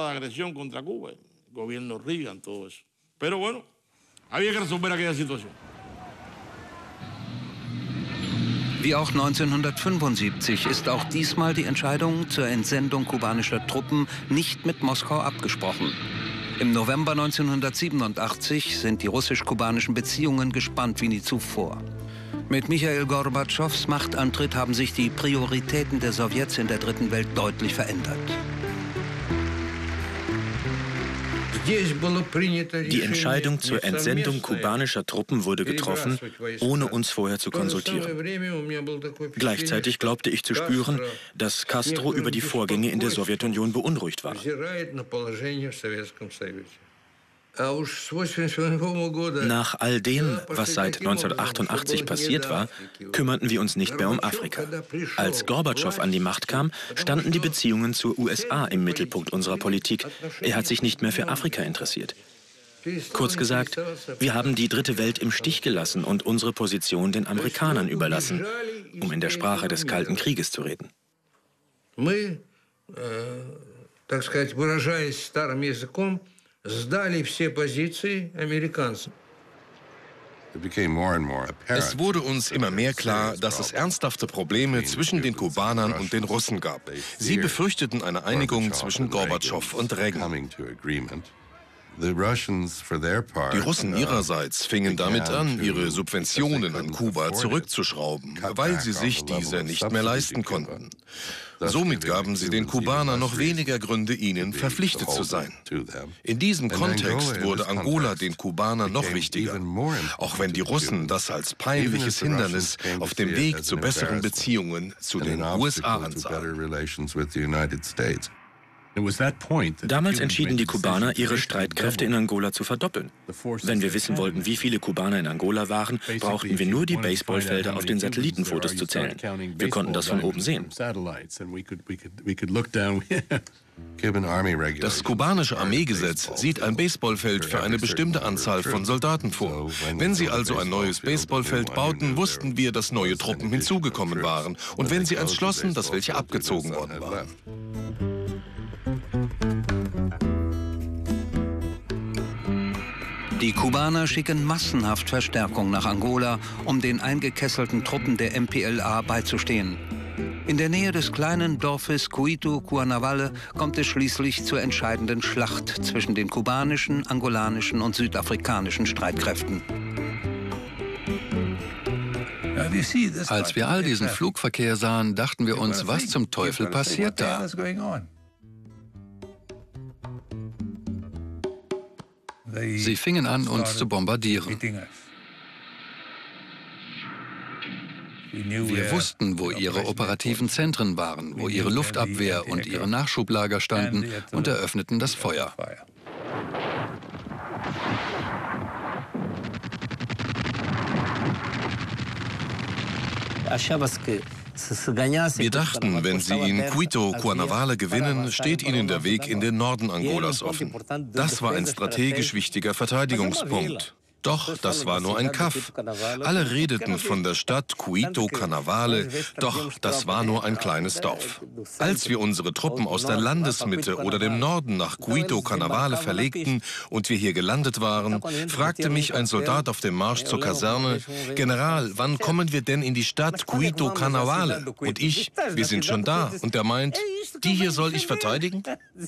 Wie auch neunzehnhundertfünfundsiebzig ist auch diesmal die Entscheidung zur Entsendung kubanischer Truppen nicht mit Moskau abgesprochen. Im November neunzehnhundertsiebenundachtzig sind die russisch-kubanischen Beziehungen gespannt wie nie zuvor. Mit Michail Gorbatschows Machtantritt haben sich die Prioritäten der Sowjets in der Dritten Welt deutlich verändert. Die Entscheidung zur Entsendung kubanischer Truppen wurde getroffen, ohne uns vorher zu konsultieren. Gleichzeitig glaubte ich zu spüren, dass Castro über die Vorgänge in der Sowjetunion beunruhigt war. Nach all dem, was seit neunzehnhundertachtundachtzig passiert war, kümmerten wir uns nicht mehr um Afrika. Als Gorbatschow an die Macht kam, standen die Beziehungen zur U S A im Mittelpunkt unserer Politik. Er hat sich nicht mehr für Afrika interessiert. Kurz gesagt, wir haben die dritte Welt im Stich gelassen und unsere Position den Amerikanern überlassen, um in der Sprache des Kalten Krieges zu reden. Es wurde uns immer mehr klar, dass es ernsthafte Probleme zwischen den Kubanern und den Russen gab. Sie befürchteten eine Einigung zwischen Gorbatschow und Reagan. Die Russen ihrerseits fingen damit an, ihre Subventionen an Kuba zurückzuschrauben, weil sie sich diese nicht mehr leisten konnten. Somit gaben sie den Kubanern noch weniger Gründe, ihnen verpflichtet zu sein. In diesem Kontext wurde Angola den Kubanern noch wichtiger, auch wenn die Russen das als peinliches Hindernis auf dem Weg zu besseren Beziehungen zu den U S A ansahen. Damals entschieden die Kubaner, ihre Streitkräfte in Angola zu verdoppeln. Wenn wir wissen wollten, wie viele Kubaner in Angola waren, brauchten wir nur die Baseballfelder auf den Satellitenfotos zu zählen. Wir konnten das von oben sehen. Das kubanische Armeegesetz sieht ein Baseballfeld für eine bestimmte Anzahl von Soldaten vor. Wenn sie also ein neues Baseballfeld bauten, wussten wir, dass neue Truppen hinzugekommen waren. Und wenn sie eins schlossen, dass welche abgezogen worden waren. Die Kubaner schicken massenhaft Verstärkung nach Angola, um den eingekesselten Truppen der M P L A beizustehen. In der Nähe des kleinen Dorfes Cuito Cuanavalle kommt es schließlich zur entscheidenden Schlacht zwischen den kubanischen, angolanischen und südafrikanischen Streitkräften. Als wir all diesen Flugverkehr sahen, dachten wir uns, was zum Teufel passiert da? Sie fingen an, uns zu bombardieren. Wir wussten, wo ihre operativen Zentren waren, wo ihre Luftabwehr und ihre Nachschublager standen und eröffneten das Feuer. Wir dachten, wenn sie in Cuito Cuanavalle gewinnen, steht ihnen der Weg in den Norden Angolas offen. Das war ein strategisch wichtiger Verteidigungspunkt. Doch das war nur ein Kaff. Alle redeten von der Stadt Cuito Cuanavalle, doch das war nur ein kleines Dorf. Als wir unsere Truppen aus der Landesmitte oder dem Norden nach Cuito Cuanavalle verlegten und wir hier gelandet waren, fragte mich ein Soldat auf dem Marsch zur Kaserne: General, wann kommen wir denn in die Stadt Cuito Cuanavalle? Und ich: Wir sind schon da. Und er meint: Die hier soll ich verteidigen?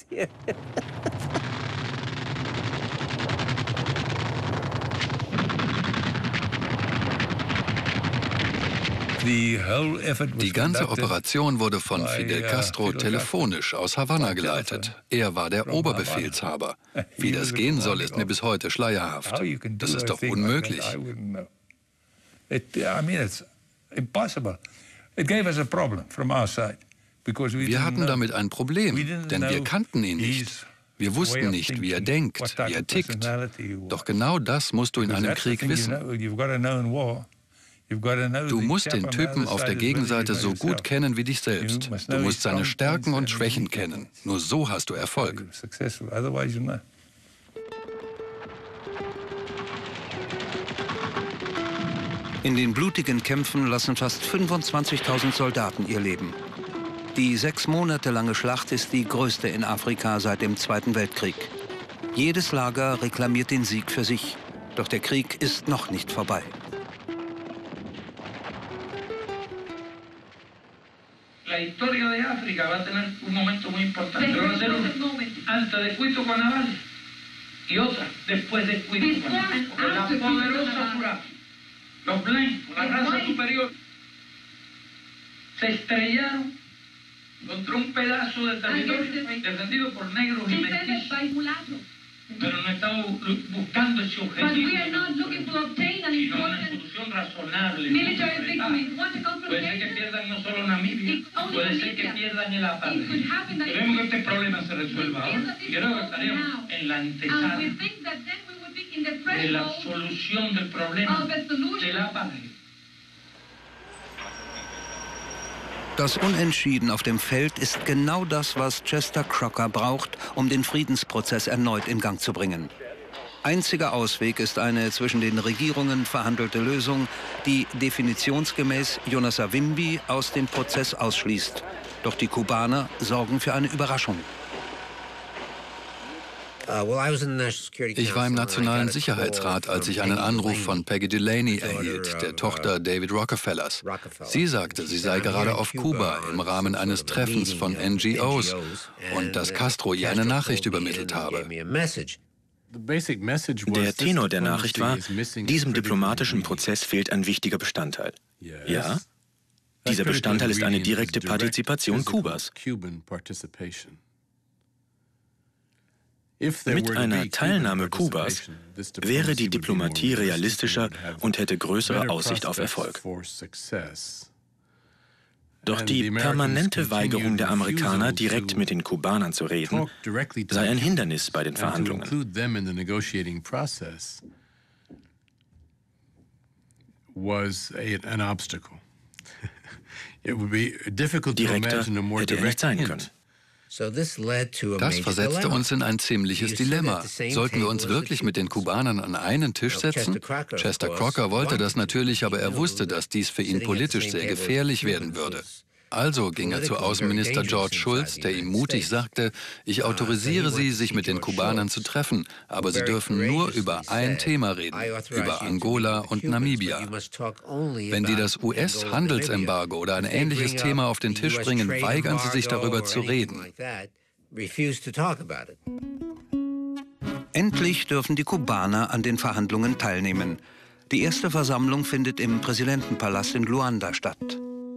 Die ganze Operation wurde von Fidel Castro telefonisch aus Havanna geleitet. Er war der Oberbefehlshaber. Wie das gehen soll, ist mir bis heute schleierhaft. Das ist doch unmöglich. Wir hatten damit ein Problem, denn wir kannten ihn nicht. Wir wussten nicht, wie er denkt, wie er tickt. Doch genau das musst du in einem Krieg wissen. Du musst den Typen auf der Gegenseite so gut kennen wie dich selbst. Du musst seine Stärken und Schwächen kennen. Nur so hast du Erfolg. In den blutigen Kämpfen lassen fast fünfundzwanzigtausend Soldaten ihr Leben. Die sechs Monate lange Schlacht ist die größte in Afrika seit dem Zweiten Weltkrieg. Jedes Lager reklamiert den Sieg für sich. Doch der Krieg ist noch nicht vorbei. La historia de África va a tener un momento muy importante. Va a ser antes de Cuito Cuanavalle y otra después de Cuito Cuanavalle. La poderosa Fura, los blancos, la raza superior, se estrellaron contra un pedazo de territorio defendido por negros y mestizos. Pero no estamos buscando ese objetivo, sino una solución razonable. Puede ser que pierdan no solo Namibia, puede ser que pierdan el apartheid. Queremos que este problema se resuelva ahora y creo que estaremos en la antesala de la solución del problema del apartheid. Das Unentschieden auf dem Feld ist genau das, was Chester Crocker braucht, um den Friedensprozess erneut in Gang zu bringen. Einziger Ausweg ist eine zwischen den Regierungen verhandelte Lösung, die definitionsgemäß Jonas Savimbi aus dem Prozess ausschließt. Doch die Kubaner sorgen für eine Überraschung. Ich war im Nationalen Sicherheitsrat, als ich einen Anruf von Peggy Delaney erhielt, der Tochter David Rockefellers. Sie sagte, sie sei gerade auf Kuba im Rahmen eines Treffens von N G Os und dass Castro ihr eine Nachricht übermittelt habe. Der Tenor der Nachricht war, diesem diplomatischen Prozess fehlt ein wichtiger Bestandteil. Ja, dieser Bestandteil ist eine direkte Partizipation Kubas. Mit einer Teilnahme Kubas wäre die Diplomatie realistischer und hätte größere Aussicht auf Erfolg. Doch die permanente Weigerung der Amerikaner, direkt mit den Kubanern zu reden, sei ein Hindernis bei den Verhandlungen. Direkter hätte er nicht sein können. Das versetzte uns in ein ziemliches Dilemma. Sollten wir uns wirklich mit den Kubanern an einen Tisch setzen? Chester Crocker wollte das natürlich, aber er wusste, dass dies für ihn politisch sehr gefährlich werden würde. Also ging er zu Außenminister George Shultz, der ihm mutig sagte, ich autorisiere Sie, sich mit den Kubanern zu treffen, aber Sie dürfen nur über ein Thema reden, über Angola und Namibia. Wenn die das U S-Handelsembargo oder ein ähnliches Thema auf den Tisch bringen, weigern Sie sich darüber zu reden. Endlich dürfen die Kubaner an den Verhandlungen teilnehmen. Die erste Versammlung findet im Präsidentenpalast in Luanda statt.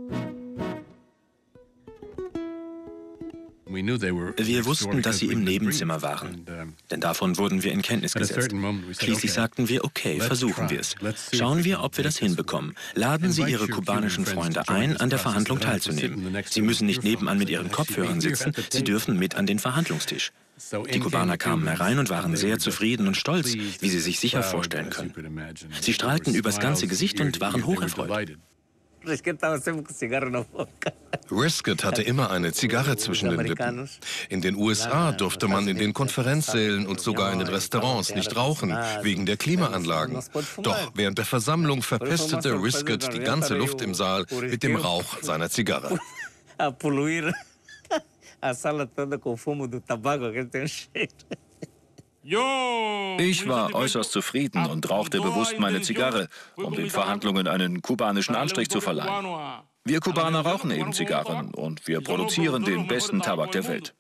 Wir wussten, dass sie im Nebenzimmer waren, denn davon wurden wir in Kenntnis gesetzt. Schließlich sagten wir, okay, versuchen wir es. Schauen wir, ob wir das hinbekommen. Laden Sie Ihre kubanischen Freunde ein, an der Verhandlung teilzunehmen. Sie müssen nicht nebenan mit Ihren Kopfhörern sitzen, Sie dürfen mit an den Verhandlungstisch. Die Kubaner kamen herein und waren sehr zufrieden und stolz, wie Sie sich sicher vorstellen können. Sie strahlten übers ganze Gesicht und waren hocherfreut. Risket hatte immer eine Zigarre zwischen den Lippen. In den U S A durfte man in den Konferenzsälen und sogar in den Restaurants nicht rauchen, wegen der Klimaanlagen. Doch während der Versammlung verpestete Risket die ganze Luft im Saal mit dem Rauch seiner Zigarre. Ich war äußerst zufrieden und rauchte bewusst meine Zigarre, um den Verhandlungen einen kubanischen Anstrich zu verleihen. Wir Kubaner rauchen eben Zigarren und wir produzieren den besten Tabak der Welt.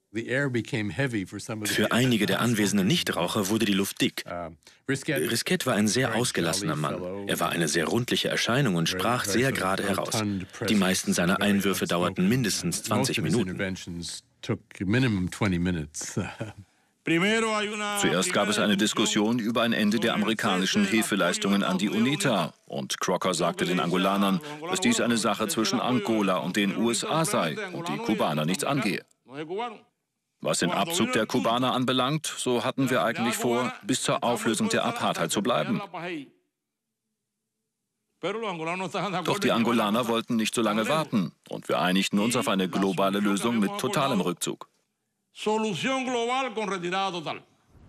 Für einige der anwesenden Nichtraucher wurde die Luft dick. Risket war ein sehr ausgelassener Mann. Er war eine sehr rundliche Erscheinung und sprach sehr gerade heraus. Die meisten seiner Einwürfe dauerten mindestens zwanzig Minuten. Zuerst gab es eine Diskussion über ein Ende der amerikanischen Hilfeleistungen an die UNITA. Und Crocker sagte den Angolanern, dass dies eine Sache zwischen Angola und den U S A sei und die Kubaner nichts angehe. Was den Abzug der Kubaner anbelangt, so hatten wir eigentlich vor, bis zur Auflösung der Apartheid zu bleiben. Doch die Angolaner wollten nicht so lange warten und wir einigten uns auf eine globale Lösung mit totalem Rückzug. Solución global con retirada total.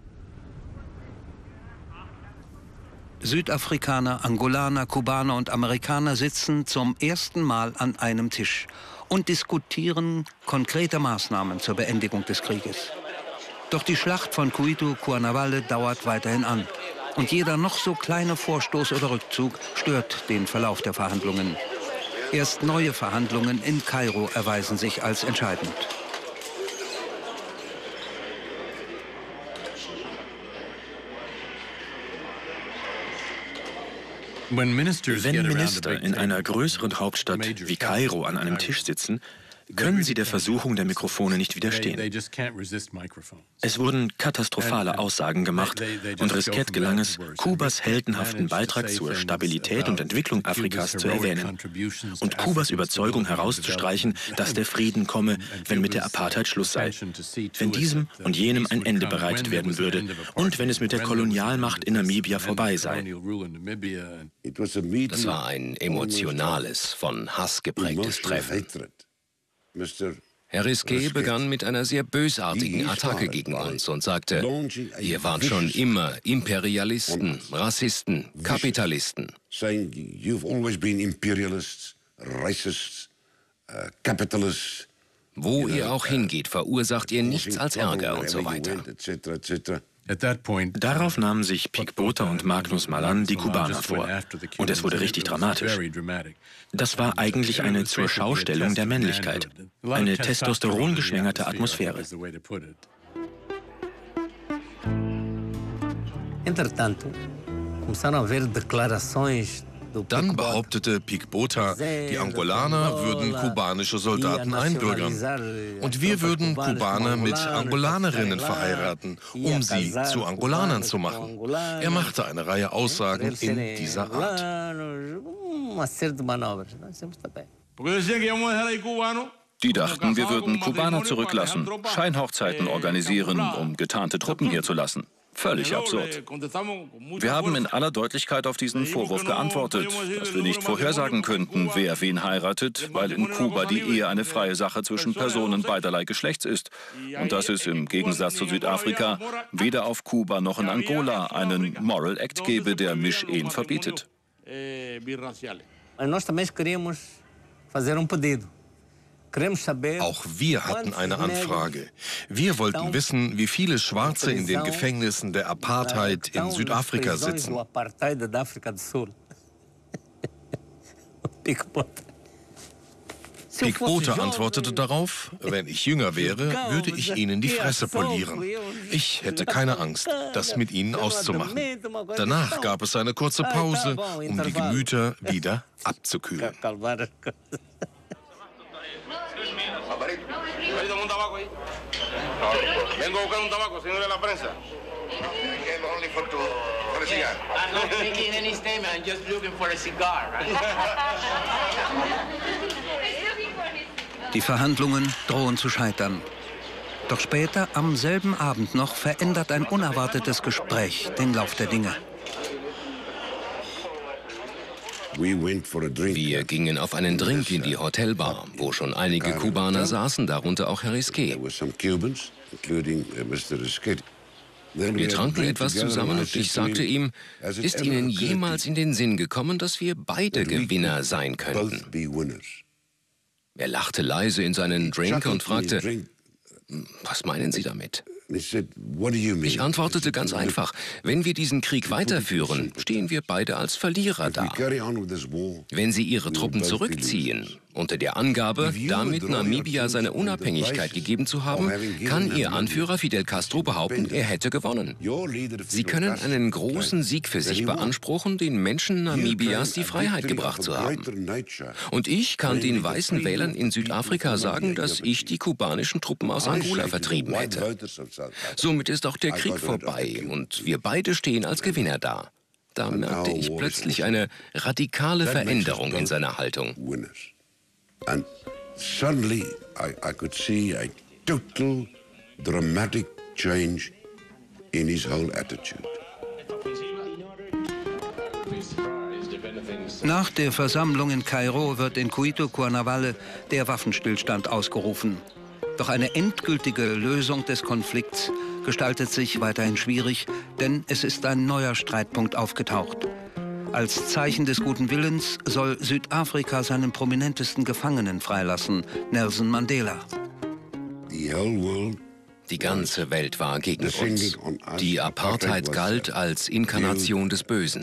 Südafrikaner, Angolaner, Kubaner und Amerikaner sitzen zum ersten Mal an einem Tisch und diskutieren konkrete Maßnahmen zur Beendigung des Krieges. Doch die Schlacht von Cuito Cuanavalle dauert weiterhin an. Und jeder noch so kleine Vorstoß oder Rückzug stört den Verlauf der Verhandlungen. Erst neue Verhandlungen in Kairo erweisen sich als entscheidend. Wenn Minister in einer größeren Hauptstadt wie Kairo an einem Tisch sitzen, können sie der Versuchung der Mikrofone nicht widerstehen. Es wurden katastrophale Aussagen gemacht und Risket gelang es, Kubas heldenhaften Beitrag zur Stabilität und Entwicklung Afrikas zu erwähnen und Kubas Überzeugung herauszustreichen, dass der Frieden komme, wenn mit der Apartheid Schluss sei, wenn diesem und jenem ein Ende bereitet werden würde und wenn es mit der Kolonialmacht in Namibia vorbei sei. Das war ein emotionales, von Hass geprägtes Treffen. Herr Risket begann mit einer sehr bösartigen Attacke gegen uns und sagte, ihr wart schon immer Imperialisten, Rassisten, Kapitalisten. Wo ihr auch hingeht, verursacht ihr nichts als Ärger und so weiter. Darauf nahmen sich Pik Botha und Magnus Malan die Kubaner vor. Und es wurde richtig dramatisch. Das war eigentlich eine Zurschaustellung der Männlichkeit. Eine testosterongeschwängerte Atmosphäre. Dann behauptete Pik Botha, die Angolaner würden kubanische Soldaten einbürgern. Und wir würden Kubaner mit Angolanerinnen verheiraten, um sie zu Angolanern zu machen. Er machte eine Reihe Aussagen in dieser Art. Die dachten, wir würden Kubaner zurücklassen, Scheinhochzeiten organisieren, um getarnte Truppen hier zu lassen. Völlig absurd. Wir haben in aller Deutlichkeit auf diesen Vorwurf geantwortet, dass wir nicht vorhersagen könnten, wer wen heiratet, weil in Kuba die Ehe eine freie Sache zwischen Personen beiderlei Geschlechts ist und dass es im Gegensatz zu Südafrika weder auf Kuba noch in Angola einen Moral Act gebe, der Mischehen verbietet. Auch wir hatten eine Anfrage. Wir wollten wissen, wie viele Schwarze in den Gefängnissen der Apartheid in Südafrika sitzen. Pik Botha antwortete darauf, wenn ich jünger wäre, würde ich ihnen die Fresse polieren. Ich hätte keine Angst, das mit ihnen auszumachen. Danach gab es eine kurze Pause, um die Gemüter wieder abzukühlen. Vengo a buscar un tabaco, señor de la prensa. Only for two, for a cigar. I'm not making any statement, I'm just looking for a cigar. Die Verhandlungen drohen zu scheitern. Doch später, am selben Abend noch, verändert ein unerwartetes Gespräch den Lauf der Dinge. Wir gingen auf einen Drink in die Hotelbar, wo schon einige Kubaner saßen, darunter auch Herr Risquet. Wir tranken etwas zusammen und ich sagte ihm, ist Ihnen jemals in den Sinn gekommen, dass wir beide Gewinner sein könnten? Er lachte leise in seinen Drink und fragte, was meinen Sie damit? Ich antwortete ganz einfach, wenn wir diesen Krieg weiterführen, stehen wir beide als Verlierer da. Wenn Sie Ihre Truppen zurückziehen, unter der Angabe, damit Namibia seine Unabhängigkeit gegeben zu haben, kann Ihr Anführer Fidel Castro behaupten, er hätte gewonnen. Sie können einen großen Sieg für sich beanspruchen, den Menschen Namibias die Freiheit gebracht zu haben. Und ich kann den weißen Wählern in Südafrika sagen, dass ich die kubanischen Truppen aus Angola vertrieben hätte. Somit ist auch der Krieg vorbei und wir beide stehen als Gewinner da. Da merkte ich plötzlich eine radikale Veränderung in seiner Haltung. And suddenly I, I could see a total dramatic change in his whole attitude. Nach der Versammlung in Kairo wird in Cuito Cuernavalle der Waffenstillstand ausgerufen. Doch eine endgültige Lösung des Konflikts gestaltet sich weiterhin schwierig, denn es ist ein neuer Streitpunkt aufgetaucht. Als Zeichen des guten Willens soll Südafrika seinen prominentesten Gefangenen freilassen, Nelson Mandela. Die ganze Welt war gegen uns. Die Apartheid galt als Inkarnation des Bösen.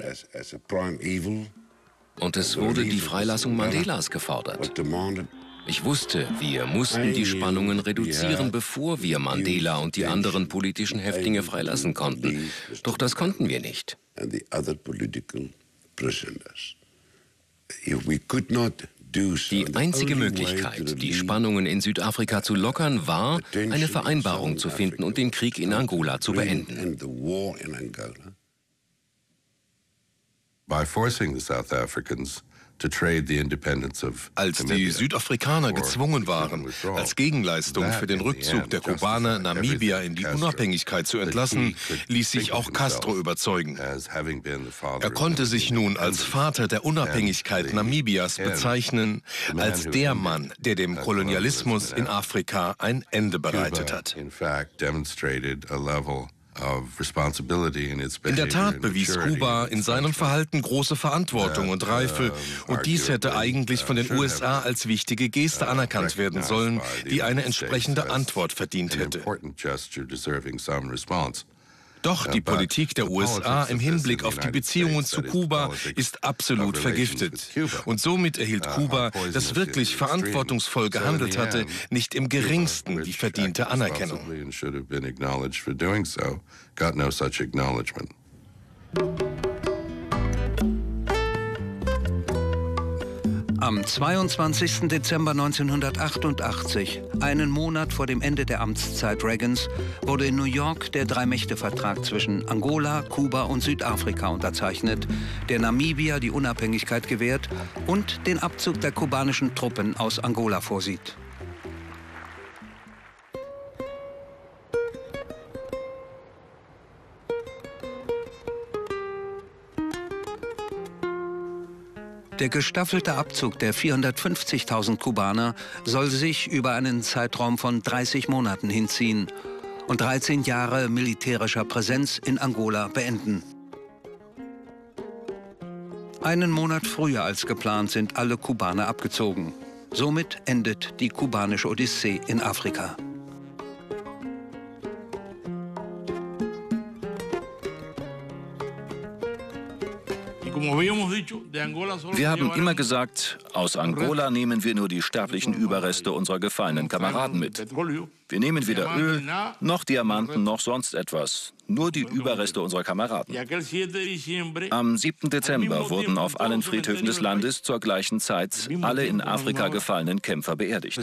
Und es wurde die Freilassung Mandelas gefordert. Ich wusste, wir mussten die Spannungen reduzieren, bevor wir Mandela und die anderen politischen Häftlinge freilassen konnten. Doch das konnten wir nicht. Die einzige Möglichkeit, die Spannungen in Südafrika zu lockern, war, eine Vereinbarung zu finden und den Krieg in Angola zu beenden. By forcing the South Africans Als die Südafrikaner gezwungen waren, als Gegenleistung für den Rückzug der Kubaner Namibia in die Unabhängigkeit zu entlassen, ließ sich auch Castro überzeugen. Er konnte sich nun als Vater der Unabhängigkeit Namibias bezeichnen, als der Mann, der dem Kolonialismus in Afrika ein Ende bereitet hat. In der Tat bewies Kuba in seinem Verhalten große Verantwortung und Reife, und dies hätte eigentlich von den U S A als wichtige Geste anerkannt werden sollen, die eine entsprechende Antwort verdient hätte. Doch die Politik der U S A im Hinblick auf die Beziehungen zu Kuba ist absolut vergiftet. Und somit erhielt Kuba, das wirklich verantwortungsvoll gehandelt hatte, nicht im geringsten die verdiente Anerkennung. Am zweiundzwanzigsten Dezember neunzehnhundertachtundachtzig, einen Monat vor dem Ende der Amtszeit Reagans, wurde in New York der Drei-Mächte-Vertrag zwischen Angola, Kuba und Südafrika unterzeichnet, der Namibia die Unabhängigkeit gewährt und den Abzug der kubanischen Truppen aus Angola vorsieht. Der gestaffelte Abzug der vierhundertfünfzigtausend Kubaner soll sich über einen Zeitraum von dreißig Monaten hinziehen und dreizehn Jahre militärischer Präsenz in Angola beenden. Einen Monat früher als geplant sind alle Kubaner abgezogen. Somit endet die kubanische Odyssee in Afrika. Wir haben immer gesagt, aus Angola nehmen wir nur die sterblichen Überreste unserer gefallenen Kameraden mit. Wir nehmen weder Öl, noch Diamanten, noch sonst etwas. Nur die Überreste unserer Kameraden. Am siebten Dezember wurden auf allen Friedhöfen des Landes zur gleichen Zeit alle in Afrika gefallenen Kämpfer beerdigt.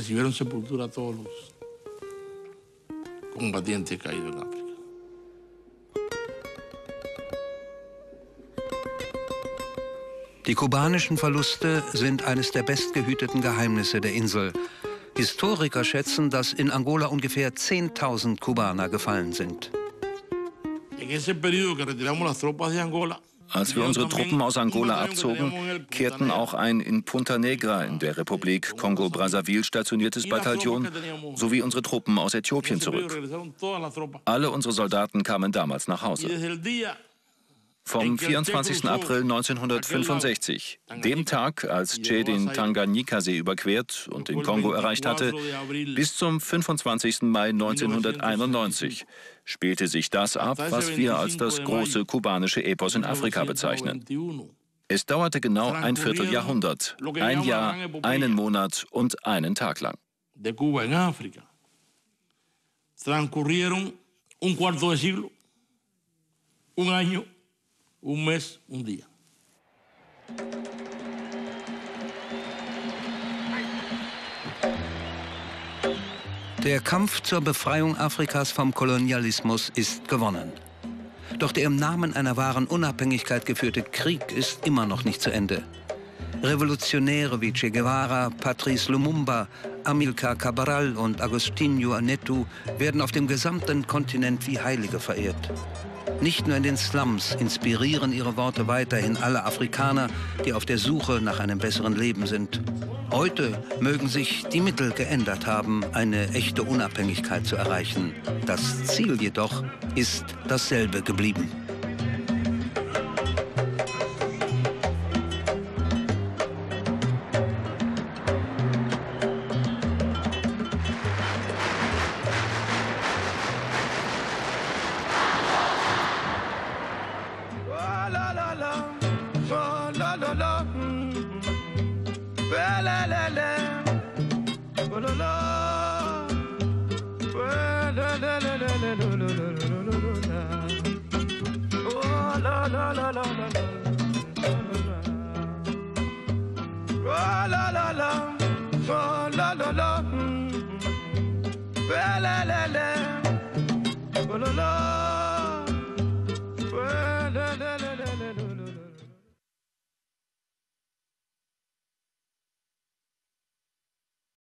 Die kubanischen Verluste sind eines der bestgehüteten Geheimnisse der Insel. Historiker schätzen, dass in Angola ungefähr zehntausend Kubaner gefallen sind. Als wir unsere Truppen aus Angola abzogen, kehrten auch ein in Punta Negra in der Republik Kongo-Brazzaville stationiertes Bataillon sowie unsere Truppen aus Äthiopien zurück. Alle unsere Soldaten kamen damals nach Hause. Vom vierundzwanzigsten April neunzehnhundertfünfundsechzig, dem Tag, als Che den Tanganyika-See überquert und den Kongo erreicht hatte, bis zum fünfundzwanzigsten Mai neunzehnhunderteinundneunzig spielte sich das ab, was wir als das große kubanische Epos in Afrika bezeichnen. Es dauerte genau ein Vierteljahrhundert, ein Jahr, einen Monat und einen Tag lang. Transcurrieron un cuarto de siglo, un año, un mes, un día. Der Kampf zur Befreiung Afrikas vom Kolonialismus ist gewonnen. Doch der im Namen einer wahren Unabhängigkeit geführte Krieg ist immer noch nicht zu Ende. Revolutionäre wie Che Guevara, Patrice Lumumba, Amilcar Cabral und Agostinho Neto werden auf dem gesamten Kontinent wie Heilige verehrt. Nicht nur in den Slums inspirieren ihre Worte weiterhin alle Afrikaner, die auf der Suche nach einem besseren Leben sind. Heute mögen sich die Mittel geändert haben, eine echte Unabhängigkeit zu erreichen. Das Ziel jedoch ist dasselbe geblieben. La la la la, la la la.